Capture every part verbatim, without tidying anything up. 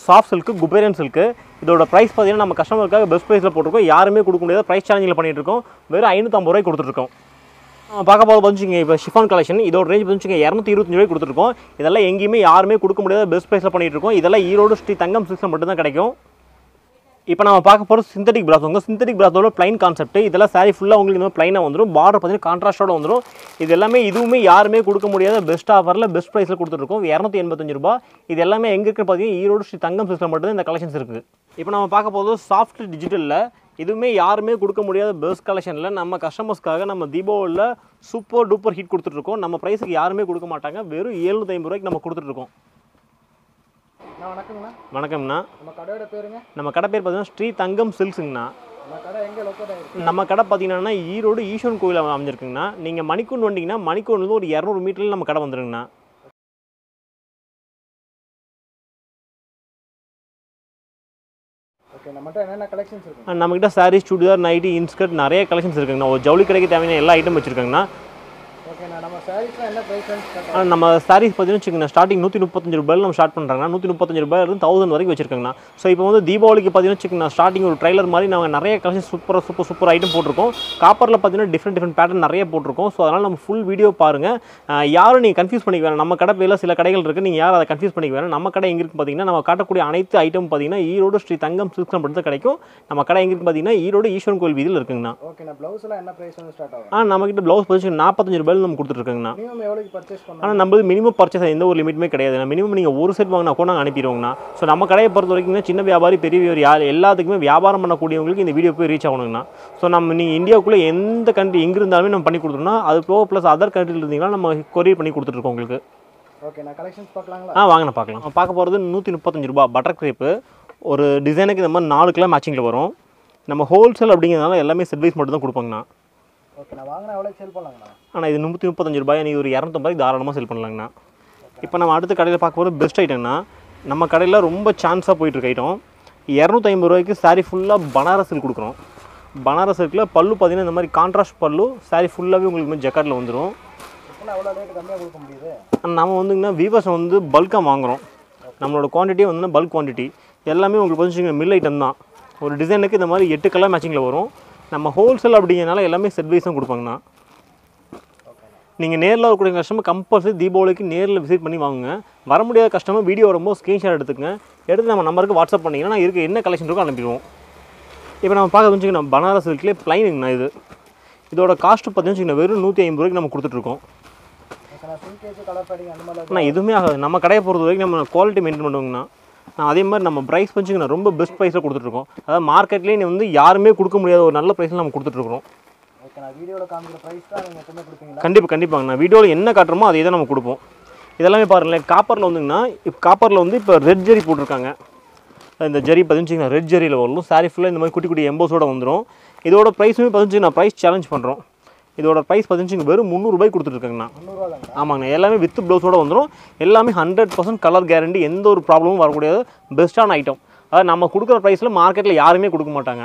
Soft silk Kuberan silk இதோட price பார்த்தீங்கன்னா நம்ம கஸ்டமருக்காக பெஸ்ட் ப்ரைஸில் போட்டிருக்கோம் யாருமே கொடுக்க முடியாத ப்ரைஸ் சேலஞ்சில் பண்ணிட்டு இருக்கோம் வெறும் ஐநூற்றம்பது ரூபாய் கொடுத்துருக்கோம் பார்க்க போது வந்துச்சுங்க இப்போ ஷிஃபான் கலெக்ஷன் இதோட ரேஞ்ச் வந்துச்சுங்க இரநூத்தி இருபத்தஞ்சு ரூபாய் கொடுத்துருக்கோம் இதெல்லாம் எங்கேயுமே யாருமே கொடுக்க முடியாத பெஸ்ட் ப்ரைஸில் பண்ணிட்டு இருக்கோம் இதெல்லாம் ஈரோடு ஸ்ரீ தங்கம் சில்க்ஸில் மட்டும் தான் கிடைக்கும் இப்போ நம்ம பார்க்க போகிற சிந்தட்டிக் பிளாஸ் உங்கள் சிந்தட்டிக் பிளாஸோட பிளைன் கான்செப்ட் இதெல்லாம் சாரி ஃபுல்லாக உங்களுக்கு இந்த பிளைனாக வந்துடும் பார்டர் பார்த்தீங்கன்னா கான்ட்ராஸ்டோட வந்துடும் இது எல்லாமே இதுவுமே யாருமே கொடுக்க முடியாத பெஸ்ட் ஆஃபரில் பெஸ்ட் ப்ரைஸில் கொடுத்துருக்கோம் இரநூத்தி எண்பத்தஞ்சு ரூபா இது எல்லாமே எங்கே இருக்குன்னு பார்த்தீங்கன்னா ஈரோடு ஸ்ரீ தங்கம் சில்க்ஸில் மட்டும் தான் இந்த கலெக்ஷன்ஸ் இருக்குது இப்போ நம்ம பார்க்க போகிறது சாஃப்ட் டிஜிட்டலில் இதுவுமே யாருமே கொடுக்க முடியாத பெஸ்ட் கலெக்ஷனில் நம்ம கஸ்டமர்ஸ்க்காக நம்ம தீபாவளியில் சூப்பர் டூப்பர் ஹிட் கொடுத்துட்ருக்கோம் நம்ம ப்ரைஸுக்கு யாருமே கொடுக்க மாட்டாங்க வெறும் ஏழுநூற்றி ஐம்பது ரூபாய்க்கு நம்ம கொடுத்துட்ருக்கோம் வணக்கம்ண்ணா வணக்கம்ண்ணா நம்ம கடையோட பேருங்க நம்ம கடை பேர் பார்த்தீங்கன்னா ஸ்ரீ தங்கம் சில்க்ஸுங்கண்ணா நம்ம கடை எங்கே லொக்கேட் ஆகிருக்கு நம்ம கடை பார்த்தீங்கன்னா ஈரோடு ஈஸ்வரன் கோவில் அமைஞ்சிருக்குங்கண்ணா நீங்கள் மணிக்கூண்டு வந்தீங்கன்னா மணிக்கூண்டு ஒரு இரநூறு மீட்டரில் நம்ம கடை வந்துருங்கண்ணா ஓகே நம்மகிட்ட என்னென்ன கலெக்ஷன்ஸ் இருக்கு நம்மகிட்ட சாரீஸ் சுடிதார் நைட்டி இன்ஸ்கர்ட் நிறைய கலெக்ஷன்ஸ் இருக்குங்கண்ணா ஒரு ஜவுளி கடைக்கு தேவையான எல்லா ஐட்டம் வச்சுருக்காங்கண்ணா ஓகேண்ணா நம்ம சாரீஸ்லாம் என்ன ப்ரைஸ் ஆனால் நம்ம சாரீஸ் பார்த்தீங்கன்னா வச்சுக்கோங்க ஸ்டார்டிங் நூற்றி முப்பத்தஞ்சு ரூபாயில் நம்ம ஸ்டார்ட் பண்ணுறாங்க நூற்றி முப்பத்தஞ்சு ரூபாயிலிருந்து தௌசண்ட் வரைக்கும் வச்சிருக்காங்கண்ணா ஸோ இப்போ வந்து தீபாவளிக்கு பார்த்தீங்கன்னா வச்சுக்கோங்க ஸ்டார்டிங் ஒரு ட்ரைலர் மாதிரி நாங்கள் நிறைய கலெக்ஷன் சூப்பராக சூப்பர் சூப்பர் ஐட்டம் போட்டிருக்கோம் காப்பரில் பார்த்தீங்கன்னா டிஃப்ரெண்ட் டிஃப்ரெண்ட் பேட்டர்ன் நிறைய போட்டிருக்கோம் ஸோ அதனால் நம்ம ஃபுல் வீடியோ பாருங்கள் யாரும் நீங்கள் கன்ஃபியூஸ் பண்ணிக்க வேணாம் நம்ம கடை பேரில் சில கடைகள் இருக்குது நீங்கள் யாரும் அதை கன்ஃபியூஸ் பண்ணிக்க வேணாம் நம்ம கடை எங்கே இருக்குது பார்த்தீங்கன்னா நம்ம காட்டக்கூடிய அனைத்து ஐட்டம் பார்த்தீங்கன்னா ஈரோடு ஸ்ரீ தங்கம் சில்க்ஸ் மட்டும் தான் கிடைக்கும் நம்ம கடை எங்கே இருக்குது பார்த்தீங்கன்னா ஈரோடு ஈஸ்வரன் கோவில் வீதியில் இருக்குங்கண்ணா ஓகேண்ணா ப்ளவுஸ்லாம் என்ன ப்ரைஸ் வந்து ஸ்டார்ட் ஆகும் ஆ நம்மகிட்ட ப்ளவுஸ் பதிச்சு நாற்பத்தஞ்சு ரூபாயில் நம்ம கொடுத்துருக்கோங்கண்ணா மினிமம் எவ்வளோக்கு பர்ச்சேஸ் பண்ணலாம் ஆனால் நம்மளுக்கு மினிமம் பர்ச்சேஸ் எந்த ஒரு லிமிட்டுமே கிடையாது மினிமம் நீங்கள் ஒரு செட் வாங்கினா கூட நாங்கள் அனுப்பிடுவோங்கண்ணா ஸோ நம்ம கடையை பொறுத்த வரைக்கும் சின்ன வியாபாரி பெரிய வியாபாரி யார் எல்லாத்துக்குமே வியாபாரம் பண்ணக்கூடியவங்களுக்கு இந்த வீடியோ போய் ரீச் ஆகணுங்கண்ணா ஸோ நம்ம நீங்கள் இந்தியாவுக்குள்ளே எந்த கண்ட்ரி எங்கே இருந்தாலுமே நம்ம பண்ணி கொடுத்துருவோம்னா அது போக ப்ளஸ் அதர் கண்ட்ரியில் இருந்தீங்கன்னா நம்ம கொரியர் பண்ணி கொடுத்துட்ருக்கோம் உங்களுக்கு ஓகே நான் கலெக்ஷன்ஸ் பார்க்கலாங்களா ஆ வாங்கின பார்க்கலாம் பார்க்க போகிறது நூற்றி முப்பத்தஞ்சு ரூபா பட்டர் கிரேப்பு ஒரு டிசைனுக்கு இந்த மாதிரி நாலு கிலோ மேட்சிங்கில் வரும் நம்ம ஹோல்சேல் அப்படிங்கிறதுனால எல்லாமே செட் வைஸ் மட்டும் தான் கொடுப்பாங்கண்ணா ஓகே நான் வாங்கினா எவ்வளோ சேல் பண்ணலாங்கண்ணா ஆனால் இது நூற்றி முப்பத்தஞ்சு ரூபாய் நீங்கள் ஒரு இரநூத்தம்பது தாராளமாக செல் பண்ணலாங்கண்ணா இப்போ நம்ம அடுத்த கடையில் பார்க்க போகிறது பெஸ்ட் ஐட்டம்னா நம்ம கடையில் ரொம்ப சான்ஸாக போயிட்டுருக்க ஐட்டம் இரநூத்தி ஐம்பது ரூபாய்க்கு சாரீ ஃபுல்லாக பனாரஸ் சில்க் கொடுக்குறோம் பனாரஸ் சில்கில் பல்லு பார்த்தீங்கன்னா இந்த மாதிரி கான்ட்ராஸ்ட் பல்லு சாரீ ஃபுல்லாகவே உங்களுக்கு மாதிரி ஜக்கார்டில் வந்துடும் எவ்வளோ ரேட்டு கம்மியாக கொடுக்க முடியுது நம்ம வந்துங்கன்னா வீவர்ஸ் வந்து பல்காக வாங்குகிறோம் நம்மளோட குவான்டிட்டியே வந்து பல்க் குவான்டிட்டி எல்லாமே உங்களுக்கு வந்து மில் ஐட்டம் தான் ஒரு டிசைனுக்கு இந்த மாதிரி எட்டு கலர் மேட்சிங்கில் வரும் நம்ம ஹோல்சேல் அப்படிங்கிறனால எல்லாமே செட் வைஸ் தான் கொடுப்பாங்கண்ணா நீங்கள் நேரில் வரக்கூடிய கஸ்டமர் கம்பல்சரி தீபாவளிக்கு நேரில் விசிட் பண்ணி வாங்குங்க வர முடியாத கஸ்டமர் வீடியோ வரும்போது ஸ்க்ரீன்ஷாட் எடுத்துக்கங்க எடுத்து நம்ம நம்பருக்கு வாட்ஸ்அப் பண்ணிங்கன்னா நான் இருக்க என்ன கலெக்ஷன் இருக்கோ அனுப்பிடுவோம் இப்போ நம்ம பார்க்க வச்சுக்கணும் பனாரஸ் சில்க்லேயே பிளைனுங்கண்ணா இது இதோட காஸ்ட்டு பார்த்தீங்கன்னா வெறும் நூற்றி ஐம்பது ரூபாய்க்கு நம்ம கொடுத்துட்ருக்கோம் ஆனால் எதுவுமே ஆகாது நம்ம கடையை பொறுத்த வரைக்கும் நம்ம குவாலிட்டி மெயின்டைன் பண்ணுவோங்கண்ணா அதே மாதிரி நம்ம ப்ரைஸ் வச்சுக்கண்ணா ரொம்ப பெஸ்ட் ப்ரைஸில் கொடுத்துட்ருக்கோம் அதாவது மார்க்கெட்லேயே வந்து யாருமே கொடுக்க முடியாத ஒரு நல்ல ப்ரைஸில் நம்ம கொடுத்துட்ருக்கோம் கண்டிப்பாக கண்டிப்பாங்க நான் வீடியோவில் என்ன காட்டுறோமோ அதே தான் நம்ம கொடுப்போம் இதெல்லாமே பாருங்களேன் காப்பரில் வந்துங்கன்னா இப்போ காப்பரில் வந்து இப்போ ரெட் ஜெரி போட்டிருக்காங்க இந்த ஜெரி பதினஞ்சுங்கண்ணா ரெட் ஜெரியில் வரும் சாரீ ஃபுல்லாக இந்த மாதிரி குட்டி குட்டி எம்போஸோட வந்துடும் இதோட ப்ரைஸுமே பதினஞ்சு நான் ப்ரைஸ் சேலஞ்ச் பண்ணுறோம் இதோட ப்ரைஸ் பதினஞ்சுங்க வெறும் முந்நூறுபாய்க்கு கொடுத்துட்ருக்காங்கண்ணா ஆமாங்கண்ணா எல்லாமே வித் ப்ளவுஸோட வந்துடும் எல்லாமே ஹண்ட்ரட் பர்சன்ட் கலர் கேரண்டி எந்த ஒரு ப்ராப்ளமும் வரக்கூடியது பெஸ்ட்டான ஐட்டம் அதாவது நம்ம கொடுக்குற ப்ரைஸில் மார்க்கெட்டில் யாருமே கொடுக்க மாட்டாங்க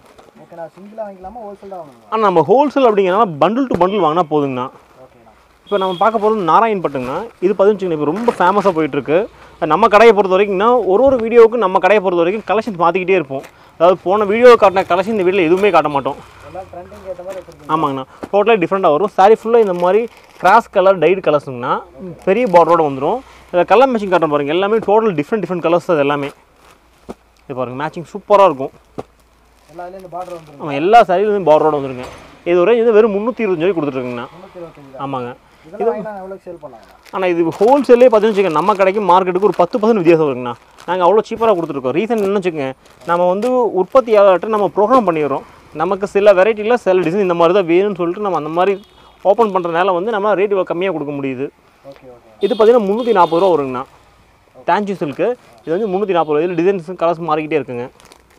ஆனால் நம்ம ஹோல்சேல் அப்படிங்கிறனால பண்டில் டு பண்டில் வாங்கினா போதுங்கண்ணா இப்போ நம்ம பார்க்க போகிறது நாராயண் பட்டுங்கண்ணா இது பதினஞ்சுங்கண்ணா இப்போ ரொம்ப ஃபேமஸாக போயிட்டுருக்கு நம்ம கடையை பொறுத்த வரைக்கும்னா ஒரு ஒரு வீடியோவுக்கு நம்ம கடையை பொறுத்த வரைக்கும் கலெக்ஷன்ஸ் மாற்றிக்கிட்டே இருப்போம் அதாவது போன வீடியோ காட்டின கலெக்ஷன் இந்த வீடியோவில் எதுவுமே காட்ட மாட்டோம் ஆமாங்கண்ணா டோட்டலாக டிஃப்ரெண்ட்டாக வரும் சாரீ ஃபுல்லாக இந்த மாதிரி கிராஸ் கலர் டைட் கலர்ஸுங்கண்ணா பெரிய பார்டரோட வந்துடும் இதில் கலர் மேட்சிங் காட்ட பாருங்கள் எல்லாமே டோட்டல் டிஃப்ரெண்ட் டிஃப்ரெண்ட் கலர்ஸ் அது எல்லாமே இது பாருங்கள் மேட்சிங் சூப்பராக இருக்கும் ஆமாம் எல்லா சாரியிலும் பார்டரோட வந்துருங்க இது ஒரு இது வெறும் முந்நூற்றி இருபத்தஞ்சு ரூபாய் கொடுத்துட்ருக்குங்கண்ணா ஆமாங்க ஆனால் இது ஹோல்சேலே பார்த்தீங்கன்னு வச்சுக்கோங்க நம்ம கடைக்கு மார்க்கெட்டுக்கு ஒரு பத்து பர்சன்ட் வித்தியாசம் இருக்குங்கண்ணா நாங்கள் அவ்வளோ சீப்பராக கொடுத்துருக்கோம் ரீசன் என்னன்னு வச்சுக்கோங்க நம்ம வந்து உற்பத்தியாளர்கிட்ட நம்ம ப்ரோக்ராம் பண்ணிடுறோம் நமக்கு சில வெரைட்டியில் சில டிசைன் இந்த மாதிரி தான் வேணும்னு சொல்லிட்டு நம்ம அந்த மாதிரி ஓப்பன் பண்ணுறதுனால வந்து நம்ம ரேட் கம்மியாக கொடுக்க முடியுது இது பார்த்தீங்கன்னா முந்நூற்றி நாற்பது ரூபா வருங்கண்ணா தேங்க்யூ சில்க்கு இது வந்து முந்நூற்றி நாற்பது ரூபா இதில் டிசைன்ஸ் கலர்ஸ் மாறிக்கிட்டே இருக்குங்க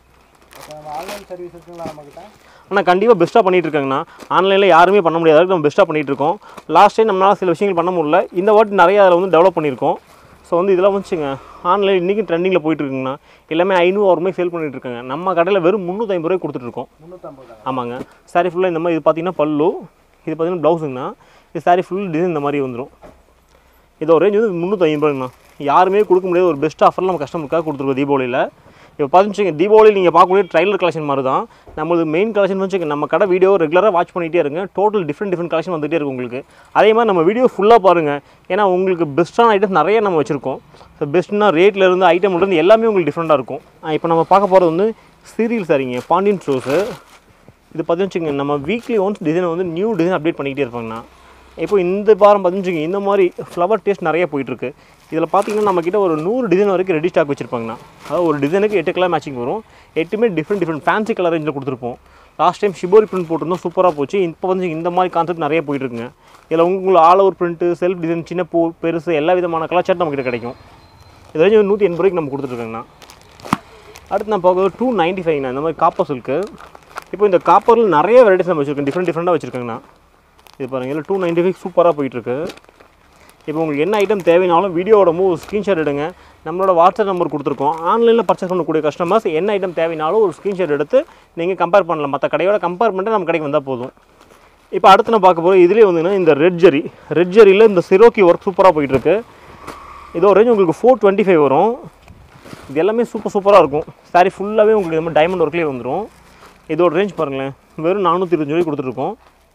ஆனால் கண்டிப்பாக பெஸ்ட்டாக பண்ணிகிட்டு இருக்காங்கண்ணா ஆன்லைனில் யாருமே பண்ண முடியாத அளவுக்கு நம்ம பெஸ்ட்டாக பண்ணிகிட்டு இருக்கோம் லாஸ்ட் டைம் நம்மளால் சில விஷயங்கள் பண்ண முடியல இந்த வாட்டி நிறைய அதில் வந்து டெவலப் பண்ணியிருக்கோம் ஸோ வந்து இதெல்லாம் வந்துச்சுங்க ஆன்லைன் இன்றைக்கி ட்ரெண்டிங்கில் போயிட்டுருக்குங்கண்ணா எல்லாமே ஐநூறு ரூபாய் சேல் பண்ணிகிட்டு இருக்காங்க நம்ம கடையில் வெறும் முந்நூற்றி ஐம்பது ரூபாய் கொடுத்துட்ருக்கோம் ஆமாங்க சாரீ ஃபுல்லாக இந்த மாதிரி இது பார்த்தீங்கன்னா பல்லு இது பார்த்தீங்கன்னா ப்ளவுஸுங்கண்ணா இது சாரீ ஃபுல் டிசைன் இந்த மாதிரி வந்துடும் இதோட ரேஞ்ச் வந்து முந்நூற்றி ஐம்பது ரூபாய்ங்கண்ணா யாருமே கொடுக்க முடியாத ஒரு பெஸ்ட் ஆஃபர் நம்ம கஸ்டமருக்காக கொடுத்துருக்கோம் தீபாவளியில். இப்போ பார்த்துச்சுங்க தீபாவளி நீங்கள் பார்க்கக்கூடிய ட்ரைலர் கலெக்ஷன் மாதிரி தான் நம்மளது மெயின் கலெக்ஷன் வச்சுங்க. நம்ம கடை வீடியோ ரெகுலராக வாட்ச் பண்ணிகிட்டே இருங்க. டோட்டல் டிஃப்ரெண்ட் டிஃப்ரெண்ட் கலெக்ஷன் வந்துகிட்டே இருக்கும் உங்களுக்கு. அதே மாதிரி நம்ம வீடியோ ஃபுல்லாக பாருங்கள். ஏன்னா உங்களுக்கு பெஸ்ட்டான ஐட்டம்ஸ் நிறைய நம்ம வச்சுருக்கோம். ஸோ பெஸ்ட்னா ரேட்லேருந்து ஐட்டம்லேருந்து எல்லாமே உங்களுக்கு டிஃப்ரெண்ட்டாக இருக்கும். இப்போ நம்ம பார்க்க போகிறது வந்து சீரியல் சாரிங்க, பாண்டியன் ஷோஸு. இது பார்த்துன்னு வச்சுங்க நம்ம வீக்லி ஒன்ஸ் டிசைன் வந்து நியூ டிசைன் அப்டேட் பண்ணிக்கிட்டே இருப்பாங்கண்ணா. இப்போ இந்த வாரம் பார்த்துச்சுங்க இந்த மாதிரி ஃப்ளவர் டேஸ்ட் நிறைய போயிட்டுருக்கு. இதில் பார்த்தீங்கன்னா நம்மக்கிட்ட ஒரு நூறு டிசைன் வரைக்கும் ரெடி ஸ்டாக் வச்சுருப்பாங்கண்ணா. அதாவது ஒரு டிசைனுக்கு எட்டு கலர் மேட்சிங் வரும். எட்டுமே டிஃப்ரெண்ட் டிஃப்ரெண்ட் ஃபேன்சி கலர் ரேஞ்சில் கொடுத்துருப்போம். லாஸ்ட் டைம் ஷிபோரி பிரிண்ட் போட்டிருந்தோம், சூப்பராக போச்சு. இப்போ வந்து இந்த மாதிரி கான்செப்ட் நிறைய போயிட்டுருக்குங்க. இதில் உங்களுக்கு all over print, self design, சின்ன பூ, பெருசு எல்லா விதமான கலர் சார்ட் நம்மக்கிட்ட கிடைக்கும். இது வரைக்கும் நூற்றி எண்பது ரூபாய்க்கு நம்ம கொடுத்துட்ருக்கோங்கண்ணா. அடுத்து நான் பார்க்குறது டூ நைன்ட்டி ஃபைவ்ண்ணா. இந்த மாதிரி காப்பர் சில்க்கு. இப்போ இந்த காப்பரில் நிறைய வெரைட்டிஸ் நம்ம வச்சுருக்கோம், டிஃப்ரெண்ட் டிஃப்ரெண்ட்டாக வச்சுருக்கேங்கண்ணா. இது பாருங்கள், இதில் டூ நைன்ட்டி ஃபைவ் சூப்பராக போயிட்டுருக்கு. இப்போ உங்களுக்கு என்ன ஐட்டம் தேவைனாலும் வீடியோட மூ ஸ்க்ரீன்ஷாட் எடுங்க. நம்மளோட வாட்ஸ்அப் நம்பர் கொடுத்துருக்கோம். ஆன்லைனில் பர்ச்சேஸ் பண்ணக்கூடிய கஸ்டமர்ஸ் என்ன ஐட்டம் தேவைனாலும் ஒரு ஸ்க்ரீன்ஷாட் எடுத்து நீங்கள் கம்பேர் பண்ணலாம். மற்ற கடையோட கம்பேர் பண்ணிட்டு நம்ம கடைக்கு வந்தால் போதும். இப்போ அடுத்து நான் பார்க்க போகிறோம் இதுலேயே வந்துன்னா இந்த ரெட் ஜெரி ரெட் ஜெரியில் இந்த சிரோக்கி ஒர்க் சூப்பராக போயிட்டுருக்கு. இதோ ரேஞ்ச் உங்களுக்கு ஃபோர் டுவெண்ட்டி ஃபைவ் வரும். இது எல்லாமே சூப்பர் சூப்பராக இருக்கும். சாரி ஃபுல்லாகவே உங்களுக்கு இந்த மாதிரி டைமண்ட் ஒர்க்லேயே வந்துடும். இதோட ரேஞ்ச் பாருங்களேன், வெறும் நானூற்றி இருபத்தஞ்சு ரூபாய்க்கு கொடுத்துருக்கோம்.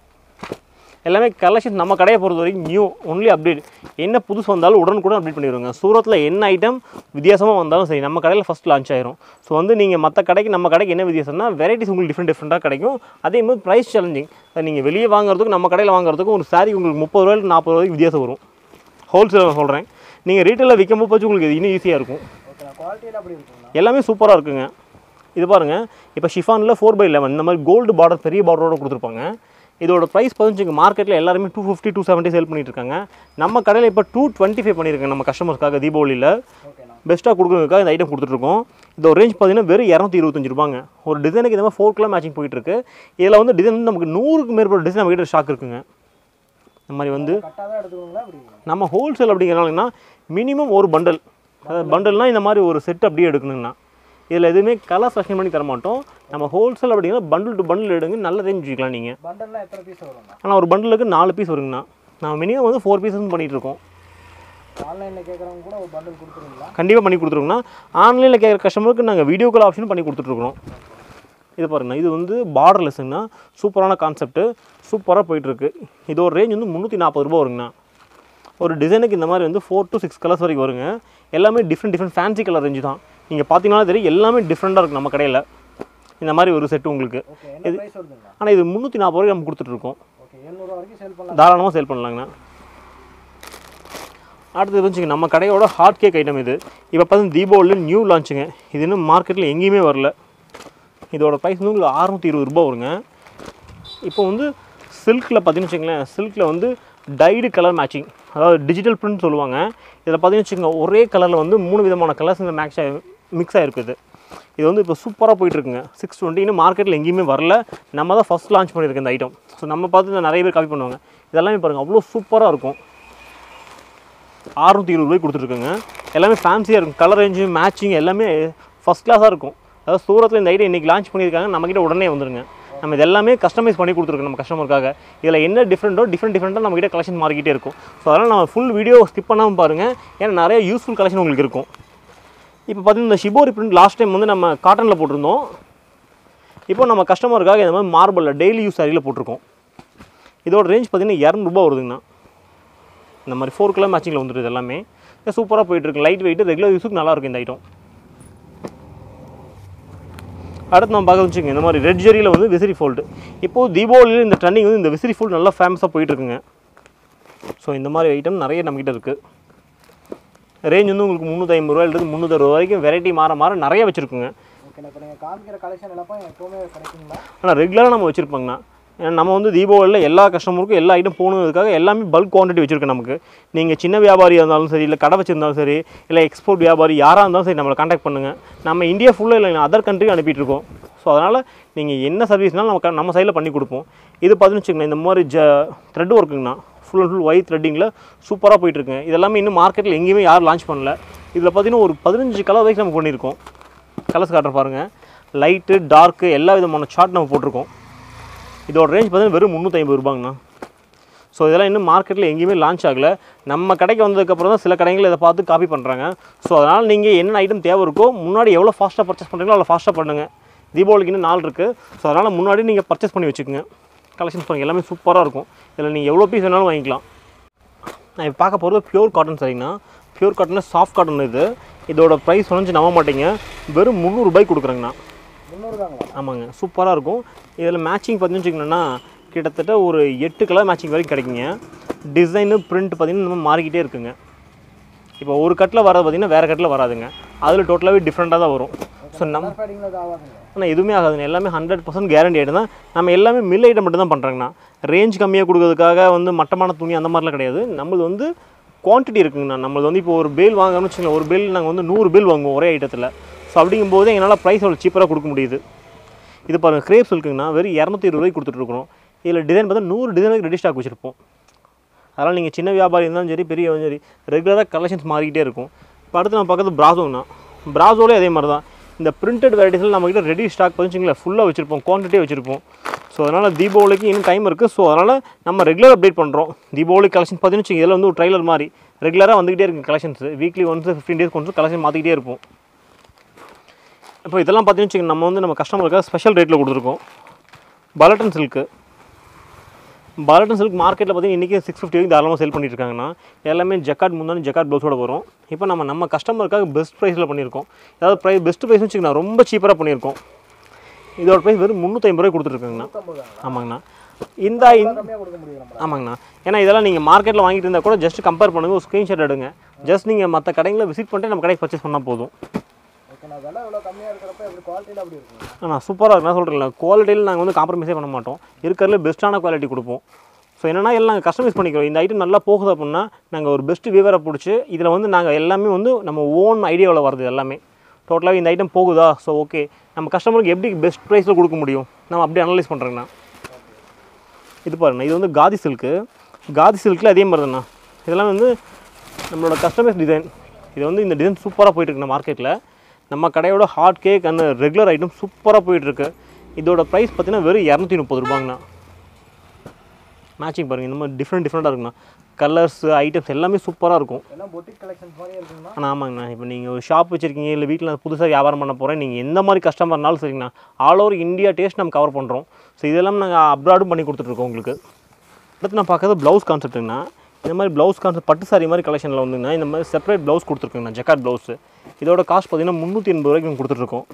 எல்லாமே கலெக்ஷன் நம்ம கடையை பொறுத்த வரைக்கும் நியூ ஒன்லி அப்டேட். என்ன புதுசு வந்தாலும் உடனுக்குடன் அப்டேட் பண்ணிடுவாங்க. சூரத்தில் என்ன ஐட்டம் வித்தியாசமாக வந்தாலும் சரி நம்ம கடையில் ஃபஸ்ட் லான்ச் ஆயிரும். ஸோ வந்து நீங்கள் மற்ற கடைக்கு நம்ம கடைக்கு என்ன வித்தியாசம்னா வெரைட்டிஸ் உங்களுக்கு டிஃப்ரெண்ட் டிஃப்ரெண்ட்டாக கிடைக்கும். அதே மாதிரி ப்ரைஸ் சேலஞ்சிங். நீங்கள் வெளியே வாங்குறதுக்கும் நம்ம கடையில் வாங்குறதுக்கும் ஒரு சாரி உங்களுக்கு முப்பது ரூபாய்க்கு நாற்பது ரூபாய்க்கு வித்தியாசம் வரும். ஹோல்சேலில் சொல்கிறேன். நீங்கள் ரீட்டெயிலில் விற்கும் போது உங்களுக்கு இது இன்னும் ஈஸியாக இருக்கும். எல்லாமே சூப்பராக இருக்குங்க. இது பாருங்கள், இப்போ ஷிஃபானில் ஃபோர் பை லெவன் இந்த மாதிரி கோல்டு பார்டர் பெரிய பார்டரோடு கொடுத்துருப்பாங்க. இதோட ப்ரைஸ் பதினஞ்சுங்க. மார்க்கெட்டில் எல்லாருமே two fifty two seventy sale பண்ணிட்டு இருக்காங்க. நம்ம கடையில் இப்போ டூ டுவெண்ட்டி ஃபைவ் பண்ணியிருக்காங்க நம்ம கஸ்டமர்ஸ்க்காக தீபாவளியில் பெஸ்ட்டாக கொடுக்குறதுக்காக இந்த ஐட்டம் கொடுத்துட்ருக்கோம். இதோட ரேஞ்ச் பார்த்தீங்கன்னா வெறும் இரநூத்தி இருபத்தஞ்சு ரூபாங்க. ஒரு டிசைனுக்கு இந்த மாதிரி ஃபோர் கலர் மேட்சிங் போயிட்டுருக்கு. இதில் வந்து டிசைன் வந்து நமக்கு நூறுக்கு மேற்பட்ட டிசைன் நம்ம கிட்ட ஸ்டாக் இருக்குங்க. இந்த மாதிரி வந்து நம்ம ஹோல்சேல் அப்படிங்கிறனாலன்னா மினிமம் ஒரு பண்டல், அதாவது பண்டல்னால் இந்த மாதிரி ஒரு செட் அப்படியே எடுக்கணுங்கண்ணா. இதில் எதுவுமே கலர் செலக்ஷன் பண்ணி தர மாட்டோம். நம்ம ஹோல்சேல் அப்படின்னா பண்டில் டு பண்டில் எடுங்க, நல்ல ரேஞ்ச் வச்சுக்கலாம் நீங்கள். பண்டல்லாம் எத்தனை பீஸ் வரும்? ஆனால் ஒரு பண்டலுக்கு நாலு பீஸ் வருங்கண்ணா. நான் மினிமம் வந்து ஃபோர் பீஸஸ் பண்ணிகிட்டு இருக்கோம். ஆன்லைனில் கேட்குறவங்க கூட ஒரு பண்டல் கொடுத்துருங்களா? கண்டிப்பாக பண்ணி கொடுத்துருவோங்கண்ணா. ஆன்லைனில் கேட்குற கஸ்டமருக்கு நாங்கள் வீடியோ கால் ஆப்ஷன் பண்ணி கொடுத்துட்ருக்குறோம். இது பாருங்கண்ணா, இது வந்து பார்டர்லெஸ்ஸுங்கண்ணா. சூப்பரான கான்செப்ட்டு, சூப்பராக போயிட்டுருக்கு. இதோட ரேஞ்ச் வந்து முந்நூற்றி நாற்பது ரூபா வருங்கண்ணா. ஒரு டிசைனுக்கு இந்த மாதிரி வந்து ஃபோர் டு சிக்ஸ் கலர்ஸ் வரைக்கும் வருங்க. எல்லாமே different different fancy colour range தான். நீங்கள் பார்த்தீங்கன்னா தெரியும் எல்லாமே டிஃப்ரெண்ட்டாக இருக்குது நம்ம கடையில். இந்த மாதிரி ஒரு செட்டு உங்களுக்கு இது. ஆனால் இது முந்நூற்றி நாற்பது ரூபாய்க்கு நம்ம கொடுத்துட்ருக்கோம். தாராளமாக சேல் பண்ணலாங்கண்ணா. அடுத்தது வந்துச்சுங்க நம்ம கடையோட ஹாட் கேக் ஐட்டம். இது இப்போ பார்த்தீங்கன்னா தீபாவளியில் நியூ லான்ச்சுங்க. இது இன்னும் மார்க்கெட்டில் எங்கேயுமே வரல. இதோட ப்ரைஸ் வந்து உங்களுக்கு அறுநூற்றி இருபது ரூபா வருங்க. இப்போ வந்து சில்கில் பார்த்தீங்கன்னு வச்சுங்களேன், சில்கில் வந்து டைடு கலர் மேட்சிங், அதாவது டிஜிட்டல் பிரிண்ட் சொல்லுவாங்க. இதில் பார்த்தீங்கன்னு வச்சுக்கோங்க ஒரே கலரில் வந்து மூணு விதமான கலர்ஸ் இந்த மேக்ஸ் ஆகி மிக்ஸ் ஆகிருக்குது. இது வந்து இப்போ சூப்பராக போயிட்டுருக்குங்க. சிக்ஸ் டுவெண்ட்டி இன்னும் மார்க்கெட்டில் எங்கேயுமே வரல. நம்ம தான் ஃபஸ்ட் லான்ச் பண்ணியிருக்கோம் இந்த ஐட்டம். ஸோ நம்ம பார்த்து நிறைய பேர் காப்பி பண்ணுவாங்க. இதெல்லாமே பாருங்கள் அவ்வளோ சூப்பராக இருக்கும். அறுநூற்றி இருபது ரூபாய்க்கு கொடுத்துட்ருக்குங்க. எல்லாமே ஃபேன்சியாக இருக்கும். கலர் ரேஞ்சு மேட்சிங் எல்லாமே ஃபஸ்ட் கிளாஸாக இருக்கும். அதாவது சூரத்தில் இந்த ஐட்டம் இன்றைக்கி லான்ச் பண்ணியிருக்காங்க. நம்மக்கிட்ட உடனே வந்துருங்க. நம்ம இது எல்லாமே கஸ்டமைஸ் பண்ணி கொடுத்துருக்கோம் நம்ம கஸ்டமருக்காக. இதில் என்ன டிஃப்ரெண்ட்டோ டிஃப்ரெண்ட் டிஃப்ரெண்ட்டாக நம்மக்கிட்ட கலெக்ஷன் மாறிக்கிட்டே இருக்கும். ஸோ அதனால் நம்ம ஃபுல் வீடியோ ஸ்கிப் பண்ணாமல் பாருங்கள். ஏன்னா நிறைய யூஸ்ஃபுல் கலெக்ஷன் உங்களுக்கு இருக்கும். இப்போ பார்த்தீங்கன்னா இந்த ஷிபோரி பிரிண்ட் லாஸ்ட் டைம் வந்து நம்ம காட்டனில் போட்டிருந்தோம். இப்போ நம்ம கஸ்டமருக்காக இந்த மாதிரி மார்பிளில் டெய்லி யூஸ் சாரியில் போட்டிருக்கோம். இதோட ரேஞ்ச் பார்த்தீங்கன்னா இரநூறுபா வருதுங்கண்ணா. இந்த மாதிரி ஃபோர் கலர் மேட்சிங்கில் வந்துடுது. எல்லாமே சூப்பராக போயிட்டுருக்கு. லைட் வெயிட்டு, ரெகுலர் யூஸுக்கு நல்லாயிருக்கும் இந்த ஐட்டம். அடுத்து நம்ம பார்க்க வச்சுக்கோங்க இந்த மாதிரி ரெட் ஜெரியில் வந்து விசிறி ஃபோல்டு. இப்போது தீபாவளியில் இந்த ட்ரெண்டிங் வந்து இந்த விசிறி ஃபோல்டு நல்லா ஃபேமஸாக போயிட்டுருக்குங்க. ஸோ இந்த மாதிரி ஐட்டம் நிறைய நம்மக்கிட்ட இருக்குது. ரேஞ்ச் வந்து உங்களுக்கு முந்நூற்றி ஐம்பது ரூபாயிலிருந்து முந்நூற்றி அறுபது வரைக்கும் வெரைட்டி மாற மாற நிறைய வச்சுருக்குங்க. ஆனால் ரெகுலராக நம்ம வச்சுருப்பாங்கண்ணா. ஏன்னா நம்ம வந்து தீபாவளியில் எல்லா கஸ்டமருக்கும் எல்லா ஐட்டம் போகணுன்றதுக்காக எல்லாமே பல்க் குவான்டிட்டி வச்சுருக்கோம். நமக்கு நீங்கள் சின்ன வியாபாரியாக இருந்தாலும் சரி, இல்லை கடை வச்சுருந்தாலும் சரி, இல்லை எக்ஸ்போர்ட் வியாபாரி யாராக இருந்தாலும் சரி நம்மளை கான்டாக்ட் பண்ணுங்கள். நம்ம இந்தியா ஃபுல்லாக இல்லை அதர் கண்ட்ரிக்கு அனுப்பிட்டுருக்கோம். ஸோ அதனால் நீங்கள் என்ன சர்வீஸ்னாலும் நம்ம நம்ம சைடில் பண்ணி கொடுப்போம். இது பார்த்துன்னு வச்சுக்கோங்க இந்த மாதிரி ஜ த்ரெட் ஒர்க்குங்கண்ணா. ஃபுல் அண்ட் ஃபுல் ஒயிட் த்ரெட்டிங்கில் சூப்பராக போயிட்டுருக்குங்க. இதெல்லாமே இன்னும் மார்க்கெட்டில் எங்கேயுமே யாரும் லான்ச் பண்ணல. இதில் பார்த்தீங்கன்னா ஒரு பதினஞ்சு கலர் வைஸ் நம்ம பண்ணியிருக்கோம். கலர்ஸ் காட்டுற பாருங்கள். லைட்டு டார்க்கு எல்லா விதமான சார்ட் நம்ம போட்டிருக்கோம். இதோட ரேஞ்ச் பார்த்தீங்கன்னா வெறும் முந்நூற்றி ஐம்பது ரூபாங்கண்ணா. ஸோ இதெல்லாம் இன்னும் மார்க்கெட்டில் எங்கேயுமே லான்ச் ஆகலை. நம்ம கடைக்கு வந்ததுக்கப்புறம் தான் சில கடைகள் இதை பார்த்து காப்பி பண்ணுறாங்க. ஸோ அதனால் நீங்கள் என்ன ஐட்டம் தேவை இருக்கோ முன்னாடி எவ்வளோ ஃபாஸ்ட்டாக பர்ச்சேஸ் பண்ணுறீங்களோ அவ்வளோ ஃபாஸ்ட்டாக பண்ணுங்கள். தீபாவளிக்கு இன்னும் நாள் இருக்குது. ஸோ அதனால் முன்னாடி நீங்கள் பர்ச்சேஸ் பண்ணி வச்சுக்கோங்க. கலெக்ஷன்ஸ் பாருங்கள், எல்லாமே சூப்பராக இருக்கும். இதில் நீங்கள் எவ்வளோ பீஸ் வேணாலும் வாங்கிக்கலாம். நான் இப்போ பார்க்க போகிறது பியூர் காட்டன் சரிங்கண்ணா. பியூர் காட்டனில் சாஃப்ட் காட்டன் இது. இதோட ப்ரைஸ் வந்து நம்ப மாட்டீங்க, வெறும் முந்நூறுபாய்க்கு கொடுக்குறேங்கண்ணா. முந்நூறு தாங்களா? ஆமாங்க, சூப்பராக இருக்கும். இதில் மேட்சிங் பார்த்தீங்கன்னு வச்சிங்கன்னா கிட்டத்தட்ட ஒரு எட்டு கலர் மேட்சிங் வரைக்கும் கிடைக்குங்க. டிசைனு பிரிண்ட் பார்த்திங்கன்னா நம்ம மாறிக்கிட்டே இருக்குங்க. இப்போ ஒரு கட்டில் வர்றது பார்த்திங்கன்னா வேறு கட்டில் வராதுங்க. அதில் டோட்டலாகவே டிஃப்ரெண்ட்டாக தான் வரும். ஸோ நம்ம ஆனால் எதுவுமே ஆகாதுங்க, எல்லாமே ஹண்ட்ரட் பர்சன்ட் கேரண்டி ஐட்டம் தான். நம்ம எல்லாமே மில் ஐட்டம் மட்டும் தான் பண்ணுறாங்கண்ணா. ரேஞ்ச் கம்மியாக கொடுக்கறதுக்காக வந்து மட்டமான துணி அந்த மாதிரிலாம் கிடையாது. நம்மளது வந்து குவான்டிட்டி இருக்குங்கண்ணா. நம்மளது வந்து இப்போ ஒரு பேல் வாங்கணும்னு வச்சுக்கோங்களேன், ஒரு பேல் நாங்கள் வந்து நூறு பேல் வாங்குவோம் ஒரே ஐட்டத்தில். ஸோ அப்படிங்கும்போது எங்களால் ப்ரைஸ் அவ்வளோ சீப்பராக கொடுக்க முடியுது. இது பாருங்கள், கிரேப்ஸ் இருக்குங்கண்ணா, வெறும் இரநூத்தி இருபது ரூபாய்க்கு கொடுத்துட்ருக்குறோம். இதில் டிசைன் பார்த்தா நூறு டிசைனுக்கு ரெடி ஸ்டாக் வச்சுருப்போம். அதனால் நீங்கள் சின்ன வியாபாரி இருந்தாலும் சரி பெரிய சரி ரெகுலராக கலெக்ஷன்ஸ் மாறிக்கிட்டே இருக்கும். இப்போ அடுத்து நான் பார்க்குறது பிராசோங்கண்ணா. பிராசோலே அதே மாதிரி தான். இந்த பிரிண்டட் வெரைட்டிஸில் நம்மக்கிட்ட ரெடி ஸ்டாக் வச்சுங்களேன் ஃபுல்லாக வச்சுருப்போம், குவான்டிட்டியாக வச்சுருப்போம். ஸோ அதனால் தீபாவளிக்கு இன்னும் டைம் இருக்குது. ஸோ அதனால் நம்ம ரெகுலர் அப்டேட் பண்ணுறோம். தீபாவளி கலெக்ஷன் பார்த்தீங்கன்னு வச்சுக்கோங்க, இதில் வந்து ஒரு ட்ரைலர் மாதிரி ரெகுலராக வந்துகிட்டே இருக்குது collections. Weekly once fifteen days once collection மாற்றிக்கிட்டே இருப்போம். இப்போ இதெல்லாம் பார்த்தீங்கன்னு வச்சுக்கோங்க, நம்ம வந்து நம்ம கஸ்டமருக்காக ஸ்பெஷல் ரேட்டில் கொடுத்துருக்கோம். பலட்டன் சில்க்கு. பலட்டன் சில்க் மார்க்கெட்டில் பார்த்தீங்கன்னா இன்றைக்கி சிக்ஸ் ஃபிஃப்டி வரைக்கும் தாராளமாக சேல் பண்ணிட்டு இருக்காங்கன்னா எல்லாமே ஜக்கார்ட் முந்தானி ஜக்கார்ட் ப்ளவுஸோட வரும். இப்போ நம்ம நம்ம கஸ்டமருக்காக பெஸ்ட் ப்ரைஸில் பண்ணியிருக்கோம். அதாவது ப்ரைஸ் பெஸ்ட் ப்ரைஸ்னு வச்சுக்கோங்க, ரொம்ப சீப்பராக பண்ணியிருக்கோம். இதோட ப்ரைஸ் வெறும் முந்நூற்றி ஐம்பது ரூபாய் கொடுத்துருக்காங்கண்ணா. ஆமாங்கண்ணா. இந்த ஆமாங்கண்ணா. ஏன்னா இதெல்லாம் நீங்கள் மார்க்கெட்டில் வாங்கிட்டு இருந்தால் கூட ஜஸ்ட் கம்பேர் பண்ணுங்கள், ஒரு ஸ்க்ரீன்ஷாட் எடுங்க. ஜஸ்ட் நீங்கள் மற்ற கடைகளை விசிட் பண்ணிட்டு நம்ம கடைக்கு பர்ச்சேஸ் பண்ணால் போதும். அண்ணா சூப்பராக இருக்குண்ணா. சொல்கிறீங்களா, குவாலிட்டியில் நாங்கள் வந்து காம்ப்ரமைஸே பண்ண மாட்டோம். இருக்கிறதுல பெஸ்ட்டான குவாலிட்டி கொடுப்போம். ஸோ என்னென்னா எல்லாம் நாங்கள் கஸ்டமைஸ் பண்ணிக்கிறோம். இந்த ஐட்டம் நல்லா போகுது அப்படின்னா நாங்கள் ஒரு பெஸ்ட்டு வியூவரை பிடிச்சி இதில் வந்து நாங்கள் எல்லாமே வந்து நம்ம ஓன் ஐடியாவில் வருது எல்லாமே. டோட்டலாகவே இந்த ஐட்டம் போகுதா, ஸோ ஓகே நம்ம கஸ்டமருக்கு எப்படி பெஸ்ட் ப்ரைஸில் கொடுக்க முடியும் நம்ம அப்படியே அனலைஸ் பண்ணுறேங்கண்ணா. இது பாருங்கண்ணா, இது வந்து காதி சில்க்கு. காதி சில்கில் அதே மாதிரி தான்ண்ணா. இதெல்லாம் வந்து நம்மளோட கஸ்டமைஸ் டிசைன். இது வந்து இந்த டிசைன் சூப்பராக போயிட்டுருக்குண்ணா மார்க்கெட்டில். நம்ம கடையோட hot cake and regular item சூப்பராக போயிட்டுருக்கு. இதோட ப்ரைஸ் பார்த்தீங்கன்னா வெறும் இரநூத்தி முப்பது ரூபாங்கண்ணா. மேட்சிங் பாருங்கள், இந்த மாதிரி டிஃப்ரெண்ட் டிஃப்ரெண்ட்டாக இருக்குண்ணா. கலர்ஸ் ஐட்டம்ஸ் எல்லாமே சூப்பராக இருக்கும். ஆனால் ஆமாங்கண்ணா, இப்போ நீங்கள் ஒரு ஷாப் வச்சுருக்கீங்க, இல்லை வீட்டில் புதுசாக வியாபாரம் பண்ண போகிறேன், நீங்கள் எந்த மாதிரி கஸ்டமர்னாலும் சரிங்கண்ணா, ஆல் ஓவர் இந்தியா டேஸ்ட் நம்ம கவர் பண்ணுறோம். ஸோ இதெல்லாம் நாங்கள் அப்ராடும் பண்ணி கொடுத்துட்ருக்கோம் உங்களுக்கு. அடுத்து நான் பார்க்குறது ப்ளவுஸ் கான்செப்ட்டுங்கண்ணா. இந்த மாதிரி ப்ளவுஸ் கான்செப்ட் பட்டு சாரி மாதிரி கலெக்ஷனில் வந்துங்கன்னா இந்த மாதிரி செப்பரேட் ப்ளவுஸ் கொடுத்துருக்குங்கண்ணா, ஜக்கார்ட் ப்ளவுஸு. இதோட காஸ்ட் பார்த்தீங்கன்னா முந்நூற்றி எண்பது ரூபாய்க்கு கொடுத்துட்ருக்கோம்.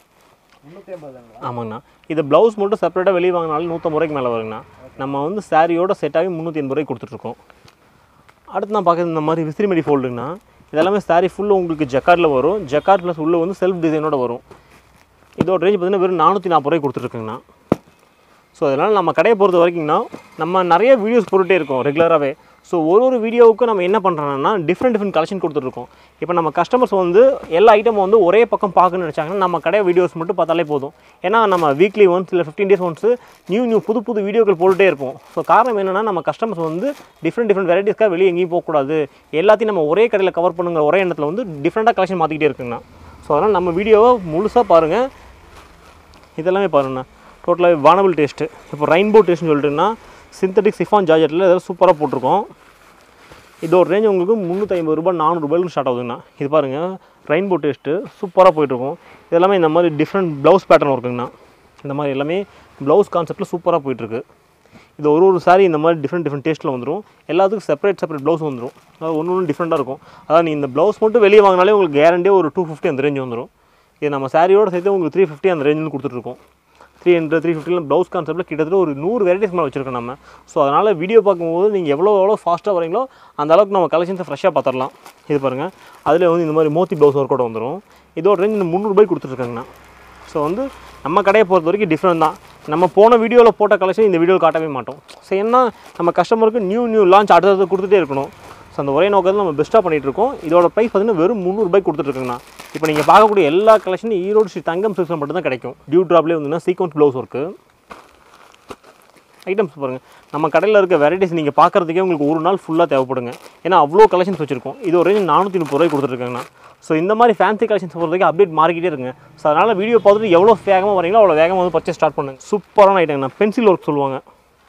ஆமாங்கண்ணா. இது ப்ளவுஸ் மட்டும் செப்பரேட்டாக வெளியே வாங்கினாலும் நூற்றம்பது ரூபாய்க்கு மேலே வருங்கண்ணா. நம்ம வந்து சாரியோட செட்டாகி முந்நூற்றி எண்பது ரூபாய்க்கு கொடுத்துட்ருக்கோம். அடுத்து நான் பார்க்குறது இந்த மாதிரி விசிறிமடி ஃபோல்டுங்கண்ணா. இதெல்லாமே சாரி ஃபுல்லாக உங்களுக்கு ஜக்கார்டில் வரும். ஜக்கார்ட் ப்ளஸ் உள்ளே வந்து செல்ஃப் டிசைனோட வரும். இதோட ரேஞ்ச் பார்த்தீங்கன்னா வெறும் நானூற்றி நாற்பது ரூபாய்க்கு கொடுத்துருக்குங்கண்ணா. ஸோ அதனால் நம்ம கடையை பொறுத்த வரைக்கும்னா நம்ம நிறைய வீடியோஸ் போட்டுகிட்டே இருக்கோம் ரெகுலராகவே. ஸோ ஒரு ஒரு வீடியோவுக்கும் நம்ம என்ன பண்ணுறோன்னா டிஃப்ரெண்ட் டிஃப்ரெண்ட் கலெக்ஷன் கொடுத்துட்ருக்கோம். இப்போ நம்ம கஸ்டமர்ஸ் வந்து எல்லா ஐட்டமும் வந்து ஒரே பக்கம் பார்க்கணும்னு நினச்சாங்கன்னா நம்ம கடை வீடியோஸ் மட்டும் பார்த்தாலே போதும். ஏன்னா நம்ம வீக்லி ஒன்ஸ் இல்லை fifteen days once new new புது புது வீடியோக்கள் போட்டுகிட்டே இருப்போம். ஸோ காரணம் என்னென்னா நம்ம கஸ்டமர்ஸ் வந்து டிஃப்ரெண்ட் டிஃப்ரெண்ட் வெரைட்டிஸ்க்காக வெளியே எங்கேயும் போகக்கூடாது, எல்லாத்தையும் நம்ம ஒரே கடையில் கவர் பண்ணுங்கிற ஒரே இடத்துல வந்து டிஃப்ரெண்ட்டாக கலெக்ஷன் மாற்றிக்கிட்டே இருக்குங்கண்ணா. ஸோ அதனால் நம்ம வீடியோவை முழுசாக பாருங்கள். இதெல்லாமே பாருங்கண்ணா, டோட்டலாக வானபிள் டேஸ்ட்டு. இப்போ ரெயின்போ டேஸ்ட்னு சொல்லிட்டுன்னா சிந்தட்டிக் சிஃபான் ஜார்ஜெட்டில் இதெல்லாம் சூப்பராக போட்டிருக்கோம். இதோட ரேஞ்ச் உங்களுக்கு முந்நூற்றி ஐம்பது ரூபா நானூறு ரூபாய்க்கு ஸ்டார்ட் ஆகுதுங்கண்ணா. இது பாருங்கள், ரெயின்போ டேஸ்ட்டு சூப்பராக போயிட்டுருக்கும். இதெல்லாமே இந்த மாதிரி டிஃப்ரெண்ட் ப்ளவுஸ் பேட்டர்ன் இருக்குங்கண்ணா. இந்த மாதிரி எல்லாமே ப்ளவுஸ் கான்செப்ட்டில் சூப்பராக போயிட்டுருக்கு. இது ஒரு ஒரு சாரி இந்த மாதிரி டிஃப்ரெண்ட் டிஃப்ரெண்ட் டேஸ்ட்டில் வந்துடும். எல்லாத்துக்கும் செப்பரேட் செப்பரேட் ப்ளவுஸ் வந்துடும். அது ஒன்று ஒன்று டிஃப்ரெண்ட்டாக இருக்கும். அதாவது நீங்கள் இந்த ப்ளவுஸ் மட்டும் வெளியே வாங்கினாலே உங்களுக்கு கேரண்டியாக ஒரு டூ ஃபிஃப்டி அந்த ரேஞ்ச் வந்துடும். இது நம்ம சாரியோட சேர்த்து உங்களுக்கு த்ரீ ஃபிஃப்டி அந்த ரேஞ்சில் கொடுத்துட்ருக்கோம். த்ரீ ஹண்ட்ரட் த்ரீ ஃபிஃப்டியில் ப்ளவுஸ் கான்செப்ட்டில் கிட்டத்தட்ட ஒரு நூறு வெரைட்டிஸ் மேலே வச்சுருக்கோம் நம்ம. ஸோ அதனால் வீடியோ பார்க்கும்போது நீங்கள் எவ்வளோ எவ்வளோ ஃபாஸ்ட்டாக வரீங்களோ அந்த அளவுக்கு நம்ம கலெக்ஷன்ஸை ஃப்ரெஷ்ஷாக பார்த்துடலாம். இது பாருங்கள், அதில் வந்து இந்த மாதிரி மோத்தி ப்ளவுஸ் ஒர்க் அவுட் வந்துடும். இதோட ரேஞ்ச் இந்த முந்நூறுபாய்க்கு கொடுத்துருக்காங்கண்ணா. ஸோ வந்து நம்ம கடையை பொறுத்த வரைக்கும் டிஃப்ரெண்ட் தான். நம்ம போன வீடியோவில் போட்ட கலெக்ஷன் இந்த வீடியோவில் காட்டவே மாட்டோம். ஸோ ஏன்னா நம்ம கஸ்டமருக்கு நியூ நியூ லான்ச் அடுத்தது கொடுத்துட்டே இருக்கணும். ஸோ அந்த ஒரே நோக்கத்தில் நம்ம பெஸ்ட்டாக பண்ணிகிட்ருக்கோம். இதோட ப்ரைஸ் பார்த்தீங்கன்னா வெறும் முந்நூறுபாய்க்கு கொடுத்துட்ருக்குங்கண்ணா. இப்போ நீங்கள் பார்க்கக்கூடிய எல்லா கலெக்ஷனும் ஈரோடு ஸ்ரீ தங்கம் சில்க்ஸில் மட்டும் தான் கிடைக்கும். டியூ ட்ராப்லேயே வந்துன்னா சீக்வன்ஸ் ப்ளவுஸ் ஒர்க்கு ஐட்டம்ஸ் பாருங்கள். நம்ம கடையில் இருக்க வெரைட்டிஸ் நீங்கள் பார்க்குறதுக்கே உங்களுக்கு ஒரு நாள் ஃபுல்லாக தேவைப்படுங்க. ஏன்னா அவ்வளோ கலெக்ஷன்ஸ் வச்சுருக்கோம். இது ஒரு ரேஞ்ச் நானூற்றி முப்பது ரூபாய் கொடுத்துருக்காங்கண்ணா. ஸோ இந்த மாதிரி ஃபேன்சி கலெக்ஷன்ஸ் பொறுத்தவரைக்கும் அப்டேட் மாறிக்கிட்டே இருங்க. ஸோ அதனால் வீடியோ பார்த்துட்டு எவ்வளோ வேகமாக வரீங்களோ அவ்வளோ வேகமாக வந்து பர்ச்சேஸ் ஸ்டார்ட் பண்ணுங்க. சூப்பரான ஐட்டங்கண்ணா. பென்சில் ஒர்க் சொல்லுவாங்க.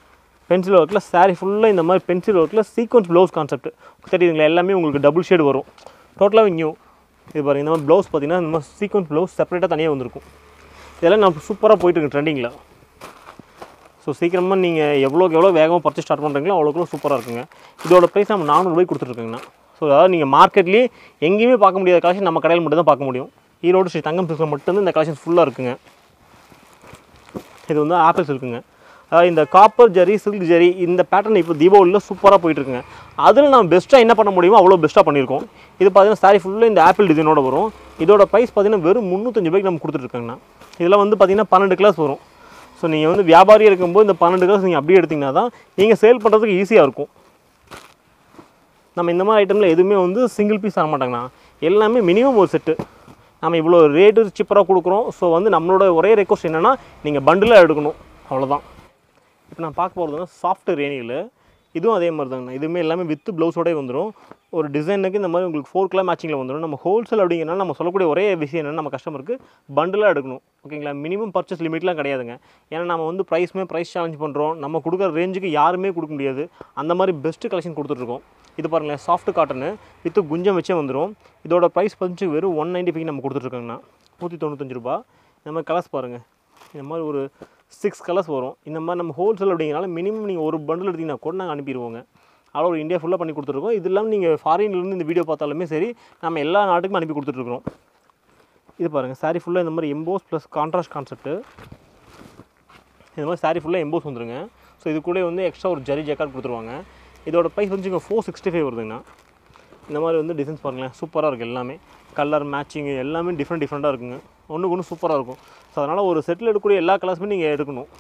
பென்சில் ஒர்க்கில் சாரீ ஃபுல்லாக இந்த மாதிரி பென்சில் ஒர்க்கில் சீக்வன்ஸ் ப்ளவுஸ் கான்செப்ட் தெரியுதுங்களா, எல்லாமே உங்களுக்கு டபுள் ஷேடு வரும். டோட்டலாக நியூ. இது பாருங்கள், இந்த மாதிரி ப்ளவுஸ் பார்த்தீங்கன்னா இந்த மாதிரி சீக்வன்ஸ் ப்ளவுஸ் செப்பரேட்டாக தனியாக வந்திருக்கும். இதெல்லாம் நம்ம சூப்பராக போயிட்டுருக்கு ட்ரெண்டிங்கில். ஸோ சீக்கிரமாக நீங்கள் எவ்வளோக்கு எவ்வளோ வேகமாக பர்ச்சேஸ் ஸ்டார்ட் பண்ணுறீங்களோ அவ்வளோக்கு சூப்பராக இருக்குங்க. இதோட ப்ரைஸ் நம்ம நானூறுபாய்க்கு கொடுத்துட்ருக்கோங்கண்ணா. ஸோ அதாவது நீங்கள் மார்க்கெட்லேயே எங்கேயுமே பார்க்க முடியாத கலெக்ஷன் நம்ம கடையில் மட்டும் தான் பார்க்க முடியும். ஈரோடு ஸ்ரீ தங்கம் சில்க்ஸில் மட்டும்தான் இந்த கலெக்ஷன் ஃபுல்லாக இருக்குங்க. இது வந்து ஆப்பிள்ஸ் இருக்குங்க. அதாவது இந்த காப்பர் ஜரி, சில்க் ஜரி இந்த பேட்டர்ன் இப்போ தீபாவளியில் சூப்பராக போயிட்டுருக்குங்க. அதில் நம்ம பெஸ்ட்டாக என்ன பண்ண முடியுமோ அவ்வளோ பெஸ்ட்டாக பண்ணியிருக்கோம். இது பார்த்தீங்கன்னா சாரி ஃபுல்லாக இந்த ஆப்பிள் டிசைனோட வரும். இதோட ப்ரைஸ் பார்த்தீங்கன்னா வெறும் முந்நூற்றஞ்சு ரூபாய்க்கு நம்ம கொடுத்துட்ருக்கோங்கண்ணா. இதில் வந்து பார்த்தீங்கன்னா பன்னெண்டு கிளாஸ் வரும். ஸோ நீங்கள் வந்து வியாபாரியாக இருக்கும்போது இந்த பன்னெண்டு கிளாஸ் நீங்கள் அப்படியே எடுத்திங்கன்னா தான் நீங்கள் சேல் பண்ணுறதுக்கு ஈஸியாக இருக்கும். நம்ம இந்த மாதிரி ஐட்டமில் எதுவுமே வந்து சிங்கிள் பீஸ் ஆக மாட்டாங்கண்ணா. எல்லாமே மினிமம் ஒரு செட்டு. நம்ம இவ்வளோ ரேட்டு சீப்பராக கொடுக்குறோம். ஸோ வந்து நம்மளோட ஒரே ரெக்வஸ்ட் என்னென்னா நீங்கள் பண்டிலாக எடுக்கணும், அவ்வளோதான். இப்போ நான் பார்க்க போகிறது வந்து சாஃப்ட் ரேனியில். இதுவும் அதே மாதிரி தாங்கண்ணா. இதுவுமே எல்லாமே வித்து ப்ளவுஸோடே வந்துடும். ஒரு டிசைனுக்கு இந்த மாதிரி உங்களுக்கு ஃபோர் கலர் மேட்சிங்கில் வந்துடும். நம்ம ஹோல்சேல் அப்படிங்கிறனால நம்ம சொல்லக்கூடிய ஒரே விஷயம் என்னென்னா நம்ம கஸ்டமருக்கு பண்டிலாக எடுக்கணும். ஓகேங்களா, மினிமம் பர்ச்சேஸ் லிமிட்லாம் கிடையாதுங்க. ஏன்னா நம்ம வந்து ப்ரைஸுமே ப்ரைஸ் சேலஞ்ச் பண்ணுறோம். நம்ம கொடுக்குற ரேஞ்சுக்கு யாருமே கொடுக்க முடியாது. அந்த மாதிரி பெஸ்ட்டு கலெக்ஷன் கொடுத்துட்ருக்கோம். இது பாருங்களேன், சாஃப்ட் காட்டனு வித்து குஞ்சம் வச்சே வந்துடும். இதோட ப்ரைஸ் வந்து வெறும் ஒன் நைன்ட்டி ஃபைவ் நம்ம கொடுத்துட்ருக்கோங்கண்ணா. நூற்றி தொண்ணூத்தஞ்சு ரூபா. இந்த மாதிரி கலர்ஸ் பாருங்கள், இந்த மாதிரி ஒரு சிக்ஸ் கலர்ஸ் வரும். இந்த மாதிரி நம்ம ஹோல்சேல் அப்படிங்கிறனால மினிமம் நீங்கள் ஒரு பண்டில் எடுத்திங்கன்னா கூட நாங்கள் அனுப்பிடுவோங்க. அவ்வளோ ஒரு இந்தியா ஃபுல்லாக பண்ணி கொடுத்துருக்கோம். இது இல்லாமல் நீங்கள் ஃபாரின்லேருந்து இந்த வீடியோ பார்த்தாலுமே சரி, நம்ம எல்லா நாட்டுக்கும் அனுப்பி கொடுத்துட்ருக்குறோம். இது பாருங்கள், சாரீ ஃபுல்லாக இந்த மாதிரி எம்போஸ் ப்ளஸ் கான்ட்ராஸ்ட் கான்செப்ட்டு. இந்த மாதிரி சாரீ ஃபுல்லாக எம்போஸ் வந்துருங்க. ஸோ இது கூட வந்து எக்ஸ்ட்ரா ஒரு ஜரி ஜாக்கெட் கொடுத்துருவாங்க. இதோட ப்ரைஸ் வந்து இங்கே ஃபோர் சிக்ஸ்டி ஃபைவ் வருதுங்கண்ணா. இந்த மாதிரி வந்து டிசைன்ஸ் பாருங்களேன், சூப்பராக இருக்குது. எல்லாமே கலர் மேட்சிங்கு எல்லாமே டிஃப்ரெண்ட் டிஃப்ரெண்ட்டாக இருக்குங்க. ஒன்றுக்கு ஒன்று சூப்பராக இருக்கும். ஸோ அதனால் ஒரு செட்டில் எடுக்கக்கூடிய எல்லா கலர்ஸுமே நீங்கள் எடுக்கணும்.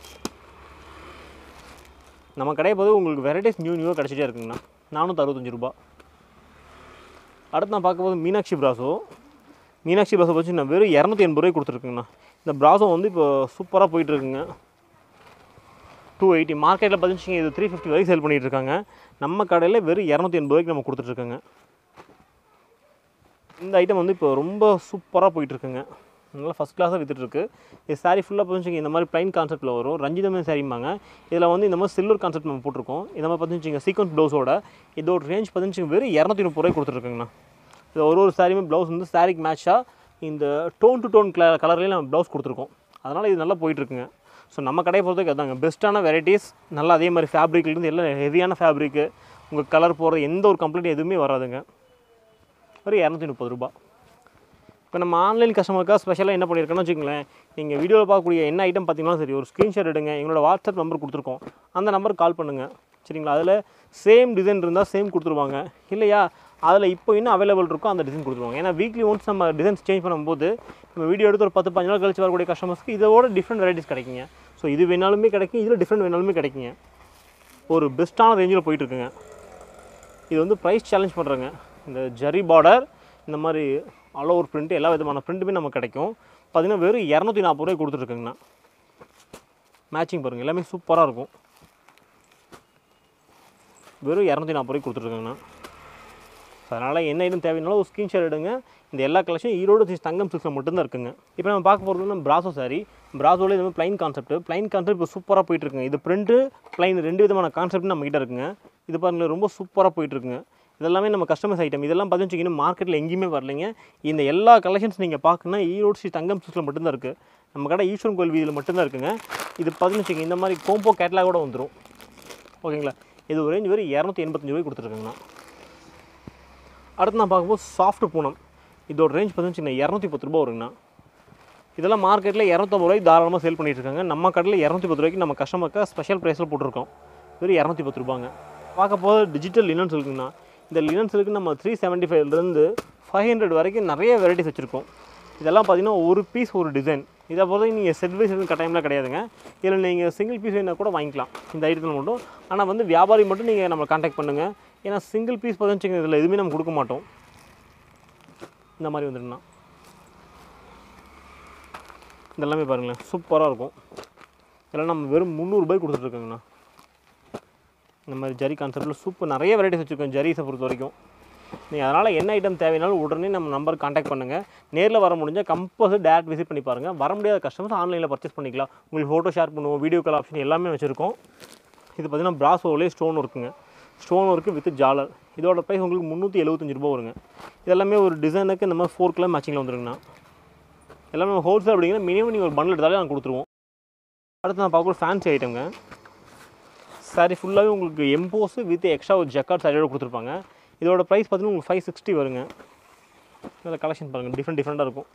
நம்ம கடையை போது உங்களுக்கு வெரைட்டிஸ் நியூ நியூவாக கிடச்சிட்டே இருக்குங்கண்ணா. நானூற்றி அறுபத்தஞ்சு ரூபா. அடுத்து நான் பார்க்கும்போது மீனாட்சி பிராசோ. மீனாட்சி பிராசோ வச்சு நான் வெறும் இரநூத்தி எண்பது ரூபாய்க்கு கொடுத்துருக்குங்கண்ணா. இந்த பிராசோ வந்து இப்போ சூப்பராக போயிட்டுருக்குங்க. டூ எயிட்டி மார்க்கெட்டில் பார்த்துச்சிங்க இது த்ரீ ஃபிஃப்டி வரைக்கும் சேல் பண்ணிகிட்டு இருக்காங்க. நம்ம கடையில் வெறும் இரநூத்தி எண்பது ரூபாய்க்கு நம்ம கொடுத்துட்ருக்கோங்க. இந்த ஐட்டம் வந்து இப்போ ரொம்ப சூப்பராக போயிட்டுருக்குங்க. நல்லா ஃபஸ்ட் கிளாஸாக விற்றுட்டுருக்கு. இது சாரீ ஃபுல்லாக பார்த்துச்சிங்க இந்த மாதிரி ப்ளைன் கான்செப்ட்டில் வரும். ரஞ்சிதமே சாரிம்பாங்க. இதில் வந்து இந்த மாதிரி சில்வர் கான்செப்ட் நம்ம போட்டிருக்கோம். இந்த மாதிரி பார்த்துச்சிங்க சீக்வன்ஸ் ப்ளவுஸோட இதோட ரேஞ்ச் பார்த்துச்சிங்க வெறும் இரநூத்தி முப்பது ரூபாய்க்கு கொடுத்துருக்குங்கண்ணா. இது ஒரு ஒரு சாரியுமே ப்ளவுஸ் வந்து சாரிக்கு மேட்சாக இந்த டோன் டு டோன் கலர் கலர்லேயும் நம்ம ப்ளவுஸ் கொடுத்துருக்கோம். அதனால் இது நல்லா போயிட்டுருக்குங்க. ஸோ நம்ம கடையை பொறுத்தவரைக்கும் அதாங்க பெஸ்ட்டான வெரைட்டிஸ். நல்லா அதே மாதிரி ஃபேப்ரிக்லேருந்து எல்லாம் ஹெவியான ஃபேப்ரிக்கு, உங்கள் கலர் போகிறது எந்த ஒரு கம்ப்ளைண்ட் எதுவுமே வராதுங்க. ஒரு இரநூத்தி முப்பது ரூபா. இப்போ நம்ம ஆன்லைன் கஸ்டமருக்காக ஸ்பெஷலாக என்ன பண்ணியிருக்கோன்னு வச்சுக்கோங்களேன், நீங்கள் வீடியோவில் பார்க்கக்கூடிய என்ன ஐட்டம் பார்த்தீங்கன்னா சரி, ஒரு ஸ்க்ரீன்ஷாட் எடுங்க. எங்களோட வாட்ஸ்அப் நம்பர் கொடுத்துருக்கோம், அந்த நம்பருக்கு கால் பண்ணுங்கள். சரிங்களா, அதில் சேம் டிசைன் இருந்தால் சேம் கொடுத்துருவாங்க. இல்லையா அதில் இப்போ இன்னும் அவைலபிள் இருக்கும் அந்த டிசைன் கொடுத்துருவாங்க. ஏன்னா வீக்லி ஒன்ஸ் நம்ம டிசைன்ஸ் சேஞ்ச் பண்ணும்போது நம்ம வீடியோ எடுத்து ஒரு பத்து பதினஞ்சு நாள் கழிச்சு வரக்கூடிய கஸ்டமர்ஸ்க்கு இதோட டிஃப்ரெண்ட் வெரைட்டிஸ் கிடைக்குங்க. ஸோ இது வேணாலுமே கிடைக்கும், இதில் டிஃப்ரெண்ட் வேணாலுமே கிடைக்குங்க. ஒரு பெஸ்ட்டான ரேஞ்சில் போயிட்டுருக்குங்க. இது வந்து ப்ரைஸ் சேலஞ்ச் பண்ணுறேங்க. இந்த ஜரி பார்டர், இந்த மாதிரி ஆல் ஓவர் பிரிண்ட், எல்லா விதமான பிரிண்ட்டுமே நமக்கு கிடைக்கும். பார்த்திங்கன்னா வெறும் இரநூத்தி நாற்பது ரூபாய் கொடுத்துட்ருக்குங்கண்ணா. மேட்சிங் பாருங்கள், எல்லாமே சூப்பராக இருக்கும். வெறும் இரநூத்தி நாற்பது ரூபாய்க்கு கொடுத்துட்ருக்குங்கண்ணா. அதனால் என்ன ஐட்டம் தேவைனாலும் ஒரு ஸ்க்ரீன்ஷாட் எடுங்க. இந்த எல்லா கலெக்ஷனும் ஈரோடு தங்கம் சில்க்ஸில் மட்டும்தான் இருக்குங்க. இப்போ நம்ம பார்க்க போகிறது வந்து பிராசோ சாரி. பிராசோவில் இது வந்து ப்ளைன் கான்செப்ட். ப்ளைன் கான்செப்ட் இப்போ சூப்பராக போயிட்டுருக்குங்க. இது பிரிண்ட்டு ப்ளைன் ரெண்டு விதமான கான்செப்ட் நம்மகிட்ட இருக்குங்க. இது பாருங்கள் ரொம்ப சூப்பராக போயிட்டுருக்குங்க. இதெல்லாமே நம்ம கஸ்டமர்ஸ் ஐட்டம். இதெல்லாம் பார்த்துச்சிங்கன்னா மார்க்கெட்டில் எங்கேயுமே வரலைங்க. இந்த எல்லா கலெக்ஷன்ஸ் நீங்கள் பார்க்கணுன்னா ஈரோடு ஸ்ரீ தங்கம் சில்க்ஸில் மட்டும்தான் இருக்குது. நம்ம கடை ஈஸ்வரன் கோயில் வீதியில் மட்டும்தான் இருக்குங்க. இது பார்த்துச்சிங்க இந்த மாதிரி கோம்போ கேட்டலாகோட வந்துடும். ஓகேங்களா, இது ஒரு ரேஞ்ச் வெறும் இரநூத்தி எண்பத்தஞ்சு ரூபாய்க்கு கொடுத்துருக்குங்கண்ணா. அடுத்து நான் பார்க்கும்போது சாஃப்ட் பூனம். இதோட ரேஞ்ச் பார்த்துச்சிங்கன்னா இரநூத்தி பத்து ரூபா வருங்கண்ணா. இதெல்லாம் மார்க்கெட்டில் இரநூத்தம்பது ரூபாய்க்கு தாராளமாக சேல் பண்ணிட்டு இருக்காங்க. நம்ம கடையில் இரநூத்தி பத்து ரூபாய்க்கு நம்ம கஸ்டமருக்கு ஸ்பெஷல் ப்ரைஸில் போட்டிருக்கோம். வெறும் இரநூத்தி பத்து ரூபாங்க. பார்க்க போது டிஜிட்டல் லினன்ஸ் இருக்குங்கண்ணா. இந்த லினன்ஸுக்கு நம்ம த்ரீ செவன்ட்டி ஃபைவ்லேருந்து ஃபைவ் ஹண்ட்ரட் வரைக்கும் நிறைய வெரைட்டிஸ் வச்சுருக்கோம். இதெல்லாம் பார்த்திங்கன்னா ஒரு பீஸ் ஒரு டிசைன். இதை பொறுத்த நீங்கள் செட் வைஸ் எதுவும் கட்டாயம்லாம் கிடையாதுங்க. இதில் நீங்கள் சிங்கிள் பீஸ் வேணால் கூட வாங்கிக்கலாம் இந்த ஐட்டத்தில் மட்டும். ஆனால் வந்து வியாபாரி மட்டும் நீங்கள் நம்ம கான்டாக்ட் பண்ணுங்கள். ஏன்னா சிங்கிள் பீஸ் பார்த்துச்சிங்க இதில் எதுவுமே நம்ம கொடுக்க மாட்டோம். இந்த மாதிரி வந்துடுண்ணா. இதெல்லாமே பாருங்களேன் சூப்பராக இருக்கும். இதெல்லாம் நம்ம வெறும் முந்நூறுபாய்க்கு கொடுத்துட்ருக்கோங்கண்ணா. இந்த மாதிரி ஜரி கான்செப்ட்டில் சூப்பர் நிறைய வெரைட்டிஸ் வச்சுருக்கோம் ஜரீஸை பொறுத்த வரைக்கும். நீங்கள் அதனால் என்ன ஐட்டம் தேவைனாலும் உடனே நம்ம நம்பருக்கு கான்டாக்ட் பண்ணுங்கள். நேரில் வர முடிஞ்சால் கம்பல்சரி டேரக்ட் விசிட் பண்ணி பாருங்கள். வர முடியாத கஸ்டமர்ஸ் ஆன்லைனில் பர்ச்சேஸ் பண்ணிக்கலாம். உங்களுக்கு ஃபோட்டோ ஷேர் பண்ணுவோம், வீடியோ கால் ஆப்ஷன் எல்லாமே வச்சுருக்கோம். இது பார்த்தீங்கன்னா பிராஸோலே ஸ்டோன் ஒர்க்குங்க, ஸ்டோன் ஒர்க்கு வித் ஜாலர். இதோட ப்ரைஸ் உங்களுக்கு முந்நூற்றி எழுபத்தஞ்சு ரூபா வருங்க. இதெல்லாமே ஒரு டிசைனுக்கு இந்த மாதிரி ஃபோர் கலர் மேட்சிங்கில் வந்துருங்கண்ணா. எல்லாமே ஹோல்சேல் அப்படிங்கிற மினிமம் நீங்கள் ஒரு பண்டில் எடுத்தாலே நாங்கள் கொடுத்துருவோம். அடுத்து நான் பார்க்க ஃபேன்சி ஐட்டம்ங்க. சாரி ஃபுல்லாகவே உங்களுக்கு எம்போஸு வித் எக்ஸ்ட்ரா ஒரு ஜக்கார்ட் சாரியோட கொடுத்துருப்பாங்க. இதோட ப்ரைஸ் பார்த்தீங்கன்னா உங்களுக்கு ஃபைவ் சிக்ஸ்டி வருங்க. இதில் கலெக்ஷன் பாருங்கள், டிஃப்ரெண்ட் டிஃப்ரெண்ட்டாக இருக்கும்.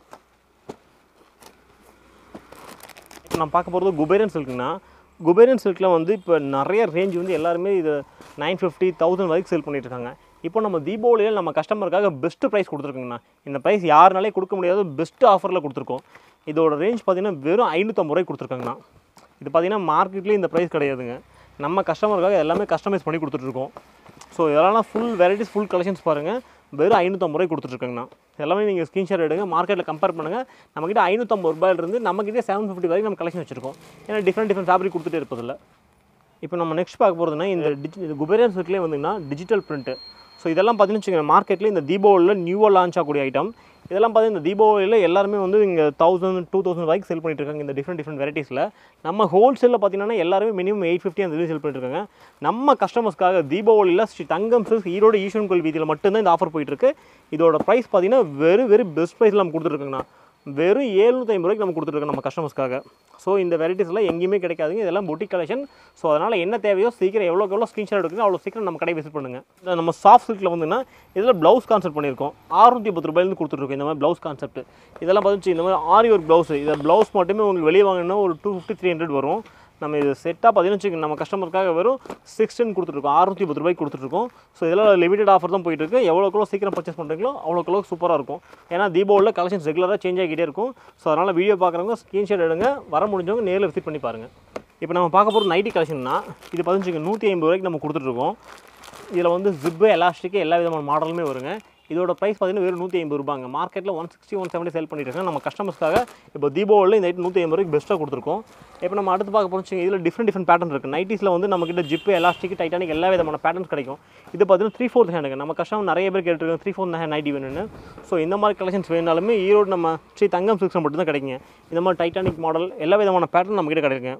இப்போ நான் பார்க்க போகிறது குபேரன் சில்க்குங்கண்ணா. குபேரன் சில்கில் வந்து இப்போ நிறைய ரேஞ்ச் வந்து எல்லாருமே இது நைன் ஃபிஃப்டி தௌசண்ட் வரைக்கும் சேல் பண்ணிட்டு இருக்காங்க. இப்போ நம்ம தீபாவளியில் நம்ம கஸ்டமருக்காக பெஸ்ட்டு ப்ரைஸ் கொடுத்துருக்குங்கண்ணா. இந்த ப்ரைஸ் யாருனாலே கொடுக்க முடியாத பெஸ்ட்டு ஆஃபரில் கொடுத்துருக்கோம். இதோட ரேஞ்ச் பார்த்தீங்கன்னா வெறும் ஐநூற்றம்பது ரூபாய்க்கு கொடுத்துருக்காங்கண்ணா. இது பார்த்தீங்கன்னா மார்க்கெட்லேயே இந்த ப்ரைஸ் கிடையாதுங்க. நம்ம கஸ்டமருக்காக எல்லாமே கஸ்டமைஸ் பண்ணி கொடுத்துட்ருக்கோம். ஸோ இதெல்லாம் ஃபுல் வெரைட்டிஸ் ஃபுல் கலெக்ஷன்ஸ் பாருங்கள், வெறும் ஐநூற்றம்பது ரூபாய்க்கு கொடுத்துட்ருக்காங்கண்ணா. எல்லாமே நீங்கள் ஸ்க்ரீன்ஷாட் எடுங்க, மார்க்கெட்டில் கம்பேர் பண்ணுங்கள். நம்மக்கிட்ட ஐநூற்றம்பது ரூபாயிலிருந்து நம்மக்கிட்டே செவன் ஃபிஃப்டி வரைக்கும் நம்ம கலெக்ஷன் வச்சுருக்கோம். ஏன்னா டிஃப்ரெண்ட் டிஃப்ரெண்ட் ஃபேப்ரிக் கொடுத்துட்டே இருப்பதில்ல. இப்போ நம்ம நெக்ஸ்ட் பார்க்க போகிறதுனா இந்த டிஜி குபேரன் சில்க்லேயே வந்துங்கன்னா டிஜிட்டல் பிரிண்ட்டு. ஸோ இதெல்லாம் பார்த்தீங்கன்னு வச்சுக்கோங்க, மார்க்கெட்டில் இந்த தீபாவளியில் நியூவாக லான்ச் ஆகக்கூடிய ஐட்டம். இதெல்லாம் பார்த்தீங்கன்னா இந்த தீபாவளியில் எல்லாருமே வந்து இங்கே தௌசண்ட் டூ தௌசண்ட் வரைக்கும் செல் பண்ணிட்டு இருக்காங்க. இந்த டிஃப்ரெண்ட் டிஃப்ரெண்ட் வெரைட்டிஸில் நம்ம ஹோல்சேலில் பார்த்தீங்கன்னா எல்லாருமே மினிமம் எயிட் ஃபிஃப்டி அந்த செல் பண்ணிட்டு இருக்காங்க. நம்ம கஸ்டமர்ஸ்க்காக தீபாவளியில் ஸ்ரீ தங்கம் சில்க்ஸ் ஈரோடு ஈஸ்வரன் கோயில் வீதியில் மட்டும்தான் இந்த ஆஃபர் போயிட்டு இருக்கு. இதோட ப்ரைஸ் பார்த்தீங்கன்னா வெறும் வெறும் பெஸ்ட் ப்ரைஸில் நம்ம கொடுத்துருக்கோங்கண்ணா. வெறும் ஏழுநூற்றி ஐம்பது ரூபாய்க்கு நம்ம கொடுத்துருக்கோம் நம்ம கஸ்டமர்ஸ்க்காக. ஸோ இந்த வெரைட்டிஸ்லாம் எங்கேயுமே கிடைக்காதுங்க. இதெல்லாம் பொட்டிக் கலெக்ஷன். ஸோ அதனால் என்ன தேவையோ சீக்கிரம் எவ்வளோக்கு எவ்வளோ ஸ்க்ரீன்ஷாட் எடுக்குங்க, அவ்வளோ சீக்கிரம் நம்ம கடை விசிட் பண்ணுங்கள். நம்ம சாஃப்ட் சில்கில் வந்துன்னா இதில் ப்ளவுஸ் கான்செப்ட் பண்ணியிருக்கோம். அறுநூற்றி பத்து ரூபாயிலேருந்து கொடுத்துருக்கோம் இந்த மாதிரி ப்ளவுஸ் கான்செப்ட். இதெல்லாம் பார்த்துச்சு இந்த மாதிரி ஆரி ஒர்க் ப்ளவுஸ். இதை ப்ளவுஸ் மட்டுமே உங்களுக்கு வெளியே வாங்கினா ஒரு டூ ஃபிஃப்டி த்ரீ ஹண்ட்ரட் வரும். நம்ம இது செட்டாக பார்த்தீங்கன்னு வச்சுக்கோங்க, நம்ம கஸ்டமருக்காக வெறும் சிக்ஸ்டின் கொடுத்துருக்கோம், அறுநூற்றி பத்து ரூபாய்க்கு கொடுத்துருக்கோம். ஸோ இதெல்லாம் லிமிடெட் ஆஃபர் தான் போயிட்டு இருக்கு. எவ்வளோக்குள்ள சீக்கிரம் பர்ச்சேஸ் பண்ணுறீங்களோ அவ்வளோக்குள்ள சூப்பராக இருக்கும். ஏன்னா தீபாவளியில் கலெக்ஷன்ஸ் ரெகுலராக சேஞ்ச் ஆகிட்டே இருக்கும். ஸோ அதனால் வீடியோ பார்க்குறவங்க ஸ்க்ரீன்ஷாட் எடுங்க, வர முடிஞ்சவங்க நேரில் விசிட் பண்ணி பாருங்கள். இப்போ நம்ம பார்க்க போகிற நைட்டி கலெக்ஷன்னா இது பார்த்துச்சுங்க நூற்றி ஐம்பது ரூபாய்க்கு நம்ம கொடுத்துட்ருக்கோம். இதில் வந்து ஜிப்பு எலாஸ்டிக்கு எல்லா விதமான மாடலுமே வருங்க. இதோட ப்ரைஸ் பார்த்தீங்கன்னா வெறும் நூற்றி ஐம்பது ரூபாங்க. மார்க்கெட்டில் one sixty one seventy sale பண்ணிட்டு இருக்காங்க. நம்ம கஸ்டமர்ஸ்க்காக இப்போ தீபாவளியில் இந்த நைட்டு நூற்றி ஐம்பது ரூபாய்க்கு பெஸ்ட்டாக கொடுத்துருக்கோம். இப்போ நம்ம அடுத்து பார்க்க போகிறோம், இதில் டிஃப்ரெண்ட் டிஃப்ரெண்ட் பேட்டர்ன் இருக்குது. நைட்டிஸில் வந்து நம்மக்கிட்ட ஜிப்பு எலாஸ்டிக் டைட்டானிக் எல்லா விதமான பேட்டர்ன்ஸ் கிடைக்கும். இது பார்த்தீங்கன்னா த்ரீ ஃபோர்த் ஹேண்டுங்க. நம்ம கஸ்டமர் நிறைய பேர் கேட்டுருக்காங்க த்ரீ ஃபோர்த் ஹேண்ட் நைட்டி வேணும்னு. ஸோ இந்த மாதிரி கலெக்ஷன்ஸ் வேணாலுமே ஈரோடு நம்ம ஸ்ரீ தங்கம் சில்க்ஸ் மட்டும் தான் கிடைக்குங்க. இந்த மாதிரி டைட்டானிக் மாடல் எல்லா விதமான பேட்டர்ன் நம்மக்கிட்ட கிடைக்குங்க.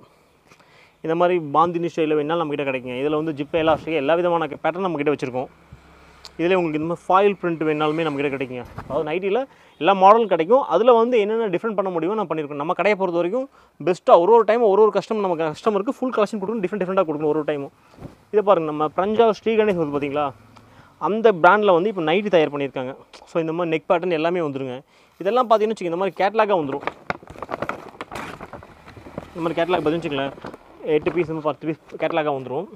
இந்த மாதிரி பாந்தினி ஸ்டைலில் வேணாலும் நம்மக்கிட்ட கிடைக்குங்க. இதில் வந்து ஜிப்பு எலாஸ்டிக் எல்லா விதமான பேட்டர்ன் நம்மக்கிட்ட வச்சுருக்கோம். இதில் உங்களுக்கு இந்த மாதிரி ஃபாயில் பிரிண்ட் வேணாலுமே நம்மக்கிட்ட கிடைக்குங்க. அதாவது நைட்டியில் எல்லா மாடலும் கிடைக்கும். அதில் வந்து என்னென்ன டிஃப்ரெண்ட் பண்ண முடியுமோ நான் பண்ணியிருக்கோம். நம்ம கடையை பொறுத்த வரைக்கும் பெஸ்ட்டாக ஒரு ஒரு டைம் ஒரு ஒரு கஸ்டமர் நம்ம கஸ்டமருக்கு ஃபுல் கலெக்ஷன் கொடுக்கணும், டிஃப்ரெண்ட் டிஃப்ரெண்ட்டாக கொடுக்கணும் ஒரு ஒரு டைமும். இதை பாருங்கள், நம்ம பிரஞ்சா ஸ்ரீ கணேஷ் வந்து பார்த்தீங்களா, அந்த பிராண்டில் வந்து இப்போ நைட்டி தயார் பண்ணியிருக்காங்க. ஸோ இந்த மாதிரி நெக் பேட்டர்ன் எல்லாமே வந்துருங்க. இதெல்லாம் பார்த்தீங்கன்னு வச்சுக்கோங்க, இந்த மாதிரி கேட்லாகாக வந்துடும். இந்த மாதிரி கேட்லாக் பார்த்தீங்கன்னு வச்சுக்கோங்களேன், எட்டு பீஸ் பத்து பீஸ் கேட்லாகாக வந்துடும்.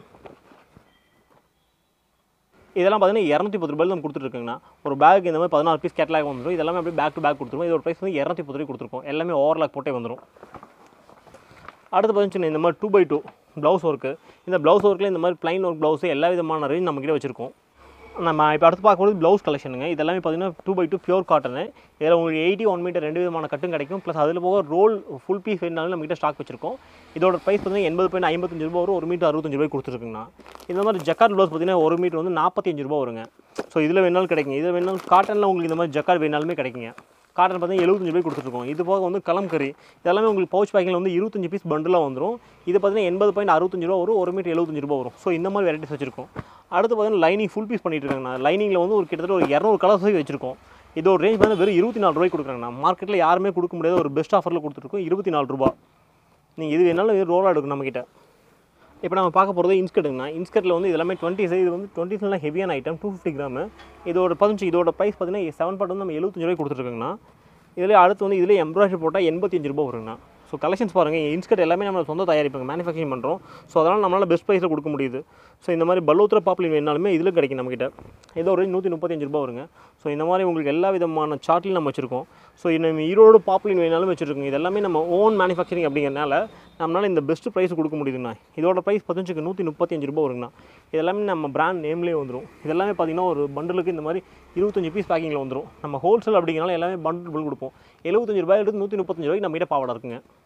இதெல்லாம் பார்த்தீங்கன்னா இரநூத்தி பத்து ரூபாயில் நம்ம கொடுத்துருக்கோங்கண்ணா. ஒரு பேக் இந்த மாதிரி பதினாறு பீஸ் கேட்லாக் வந்துடும். இதெல்லாமே அப்படியே பேக் டு பேக் கொடுத்துருவோம். இதோட ப்ரைஸ் வந்து இரநூத்தி பத்து ரூபாய் கொடுத்துருக்கோம். எல்லாமே ஓவர்லாக் போட்டே வந்துடும். அடுத்து பார்த்தீங்கன்னா இந்த மாதிரி டூ பை டூ ப்ளவுஸ் ஒர்க்கு. இந்த ப்ளவுஸ் ஒர்க்கில் இந்த மாதிரி ப்ளைன் ஒர்க் ப்ளவுஸு எல்லா விதமான ரேஞ்ச் நம்மக்கிட்ட வச்சுருக்கோம். நம்ம இப்போ அடுத்து பார்க்கும்போது ப்ளவுஸ் கலெக்ஷனுங்க. இதெல்லாமே பார்த்தீங்கன்னா two by two pure cotton. இதில் உங்களுக்கு எயிட்டி ஒன் மீட்டர் ரெண்டு விதமான கட்டும் கிடைக்கும். ப்ளஸ் அதில் போக ரோல் ஃபுல் பீஸ் வேணாலும் நம்மகிட்ட ஸ்டாக் வச்சிருக்கோம். இதோட ப்ரைஸ் பார்த்தீங்கன்னா எண்பது பாயிண்ட் ஐம்பத்தஞ்சு ரூபா வரும். ஒரு மீட்டர் அறுபத்தஞ்சு ரூபாய் கொடுத்துருக்குங்கண்ணா. இந்த மாதிரி ஜக்கார்ட் ப்ளவுஸ் பார்த்தீங்கன்னா ஒரு மீட்டர் வந்து நாற்பத்தி அஞ்சு ரூபா வருங்க. ஸோ இதில் வேணாலும் கிடைக்குங்க. இதில் வேணாலும் காட்டனில் உங்களுக்கு இந்த மாதிரி ஜக்கார்ட் வேணாலுமே கிடைக்குங்க. காட்டன் பார்த்தீங்கன்னா எழுபத்தஞ்சு ரூபாய் கொடுத்துருக்கோம். இது போக வந்து கலம்கரி இதெல்லாமே உங்களுக்கு பவுச் பேக்கிங்கில் வந்து இருபத்தஞ்சு பீஸ் பண்டிலாக வந்துடும். இது பார்த்தீங்கன்னா எண்பது பாயிண்ட் அறுபத்தஞ்சு ரூபா வரும். ஒரு மீட்டர் எழுபத்தஞ்சு ரூபா வரும். ஸோ இந்த மாதிரி வெரைட்டிஸ் வச்சிருக்கோம். அடுத்து பார்த்தீங்கன்னா லைனிங் ஃபுல் பீஸ் பண்ணிட்டு இருக்காங்கண்ணா. லைனிங்கில் வந்து ஒரு கிட்டத்தட்ட ஒரு இரநூறு கலர்ஸ் வச்சிருக்கோம். இதோட ரேஞ்ச் வந்து வெறும் இருபத்தி நாலு ரூபாய் கொடுக்குறாங்கண்ணா. மார்க்கெட்டில் யாருமே கொடுக்க முடியாத ஒரு பெஸ்ட் ஆஃபரில் கொடுத்துருக்கோம். இருபத்தி நாலு ரூபா. நீங்கள் இது வேணாலும் ரோலாக எடுக்கும் நம்மக்கிட்ட. இப்போ நம்ம பார்க்க போகிறது இன்ஸ்கர்ட்டுங்கண்ணா. இன்ஸ்கர்ட்டில் வந்து இதெல்லாமே டுவெண்ட்டி சைஸ். இது வந்து டுவெண்ட்டி சைஸ்லாம் ஹெவியான ஐட்டம் டூ ஃபிஃப்டி கிராமு. இதோட பதினஞ்சு இதோட ப்ரைஸ் பார்த்தீங்கன்னா செவன் பார்ட் வந்து நம்ம எழுபத்தஞ்சு ரூபாய் கொடுத்துருக்காங்கண்ணா. இதில் அடுத்து வந்து இதில் எம்ப்ராய்டரி போட்டால் எண்பத்தி அஞ்சு ரூபா வருங்கண்ணா. ஸோ கலெக்ஷன்ஸ் பாருங்கள், இன்ஸ்கர்ட் எல்லாமே நம்ம சொந்த தயாரிப்பாங்க, மேனுஃபேக்சரிங் பண்ணுறோம். ஸோ அதனால் நம்மளால் பெஸ்ட் ப்ரைஸில் கொடுக்க முடியுது. ஸோ இந்த மாதிரி பல்லோத்திர பாப்லின் வேணாலுமே இதில் கிடைக்கும் நம்மகிட்ட. ஏதோ ஒரு நூற்றி முப்பத்தஞ்சு ரூபா வருங்க. ஸோ இந்த மாதிரி உங்களுக்கு எல்லா விதமான சார்ட்லையும் நம்ம வச்சுருக்கோம். ஸோ நம்ம ஈரோடு பாப்லின் வேணாலும் வச்சுருக்கோங்க. இது எல்லாமே நம்ம ஓன் மேனுஃபேக்சரிங் அப்படிங்கிறனால நம்மளால் இந்த பெஸ்ட் ப்ரைஸ் கொடுக்க முடியுதுண்ணா. இதோட ப்ரைஸ் பதினஞ்சுக்கு நூற்றி முப்பத்தஞ்சு ரூபா வருங்கண்ணா. இதெல்லாமே நம்ம பிராண்ட் நேம்லேயே வந்துடும். இதெல்லாமே பார்த்திங்கன்னா ஒரு பண்டலுக்கு இந்த மாதிரி இருபத்தஞ்சு பீஸ் பேக்கிங்கில் வந்துடும். நம்ம ஹோல்சேல் அப்படிங்கிறனால எல்லாமே பண்டில் பில் கொடுப்போம். எழுபத்தஞ்சு ரூபாயிலிருந்து நூற்றி முப்பத்தஞ்சு ரூபாய்க்கு நம்மகிட்ட பாவாடை இருக்குங்க.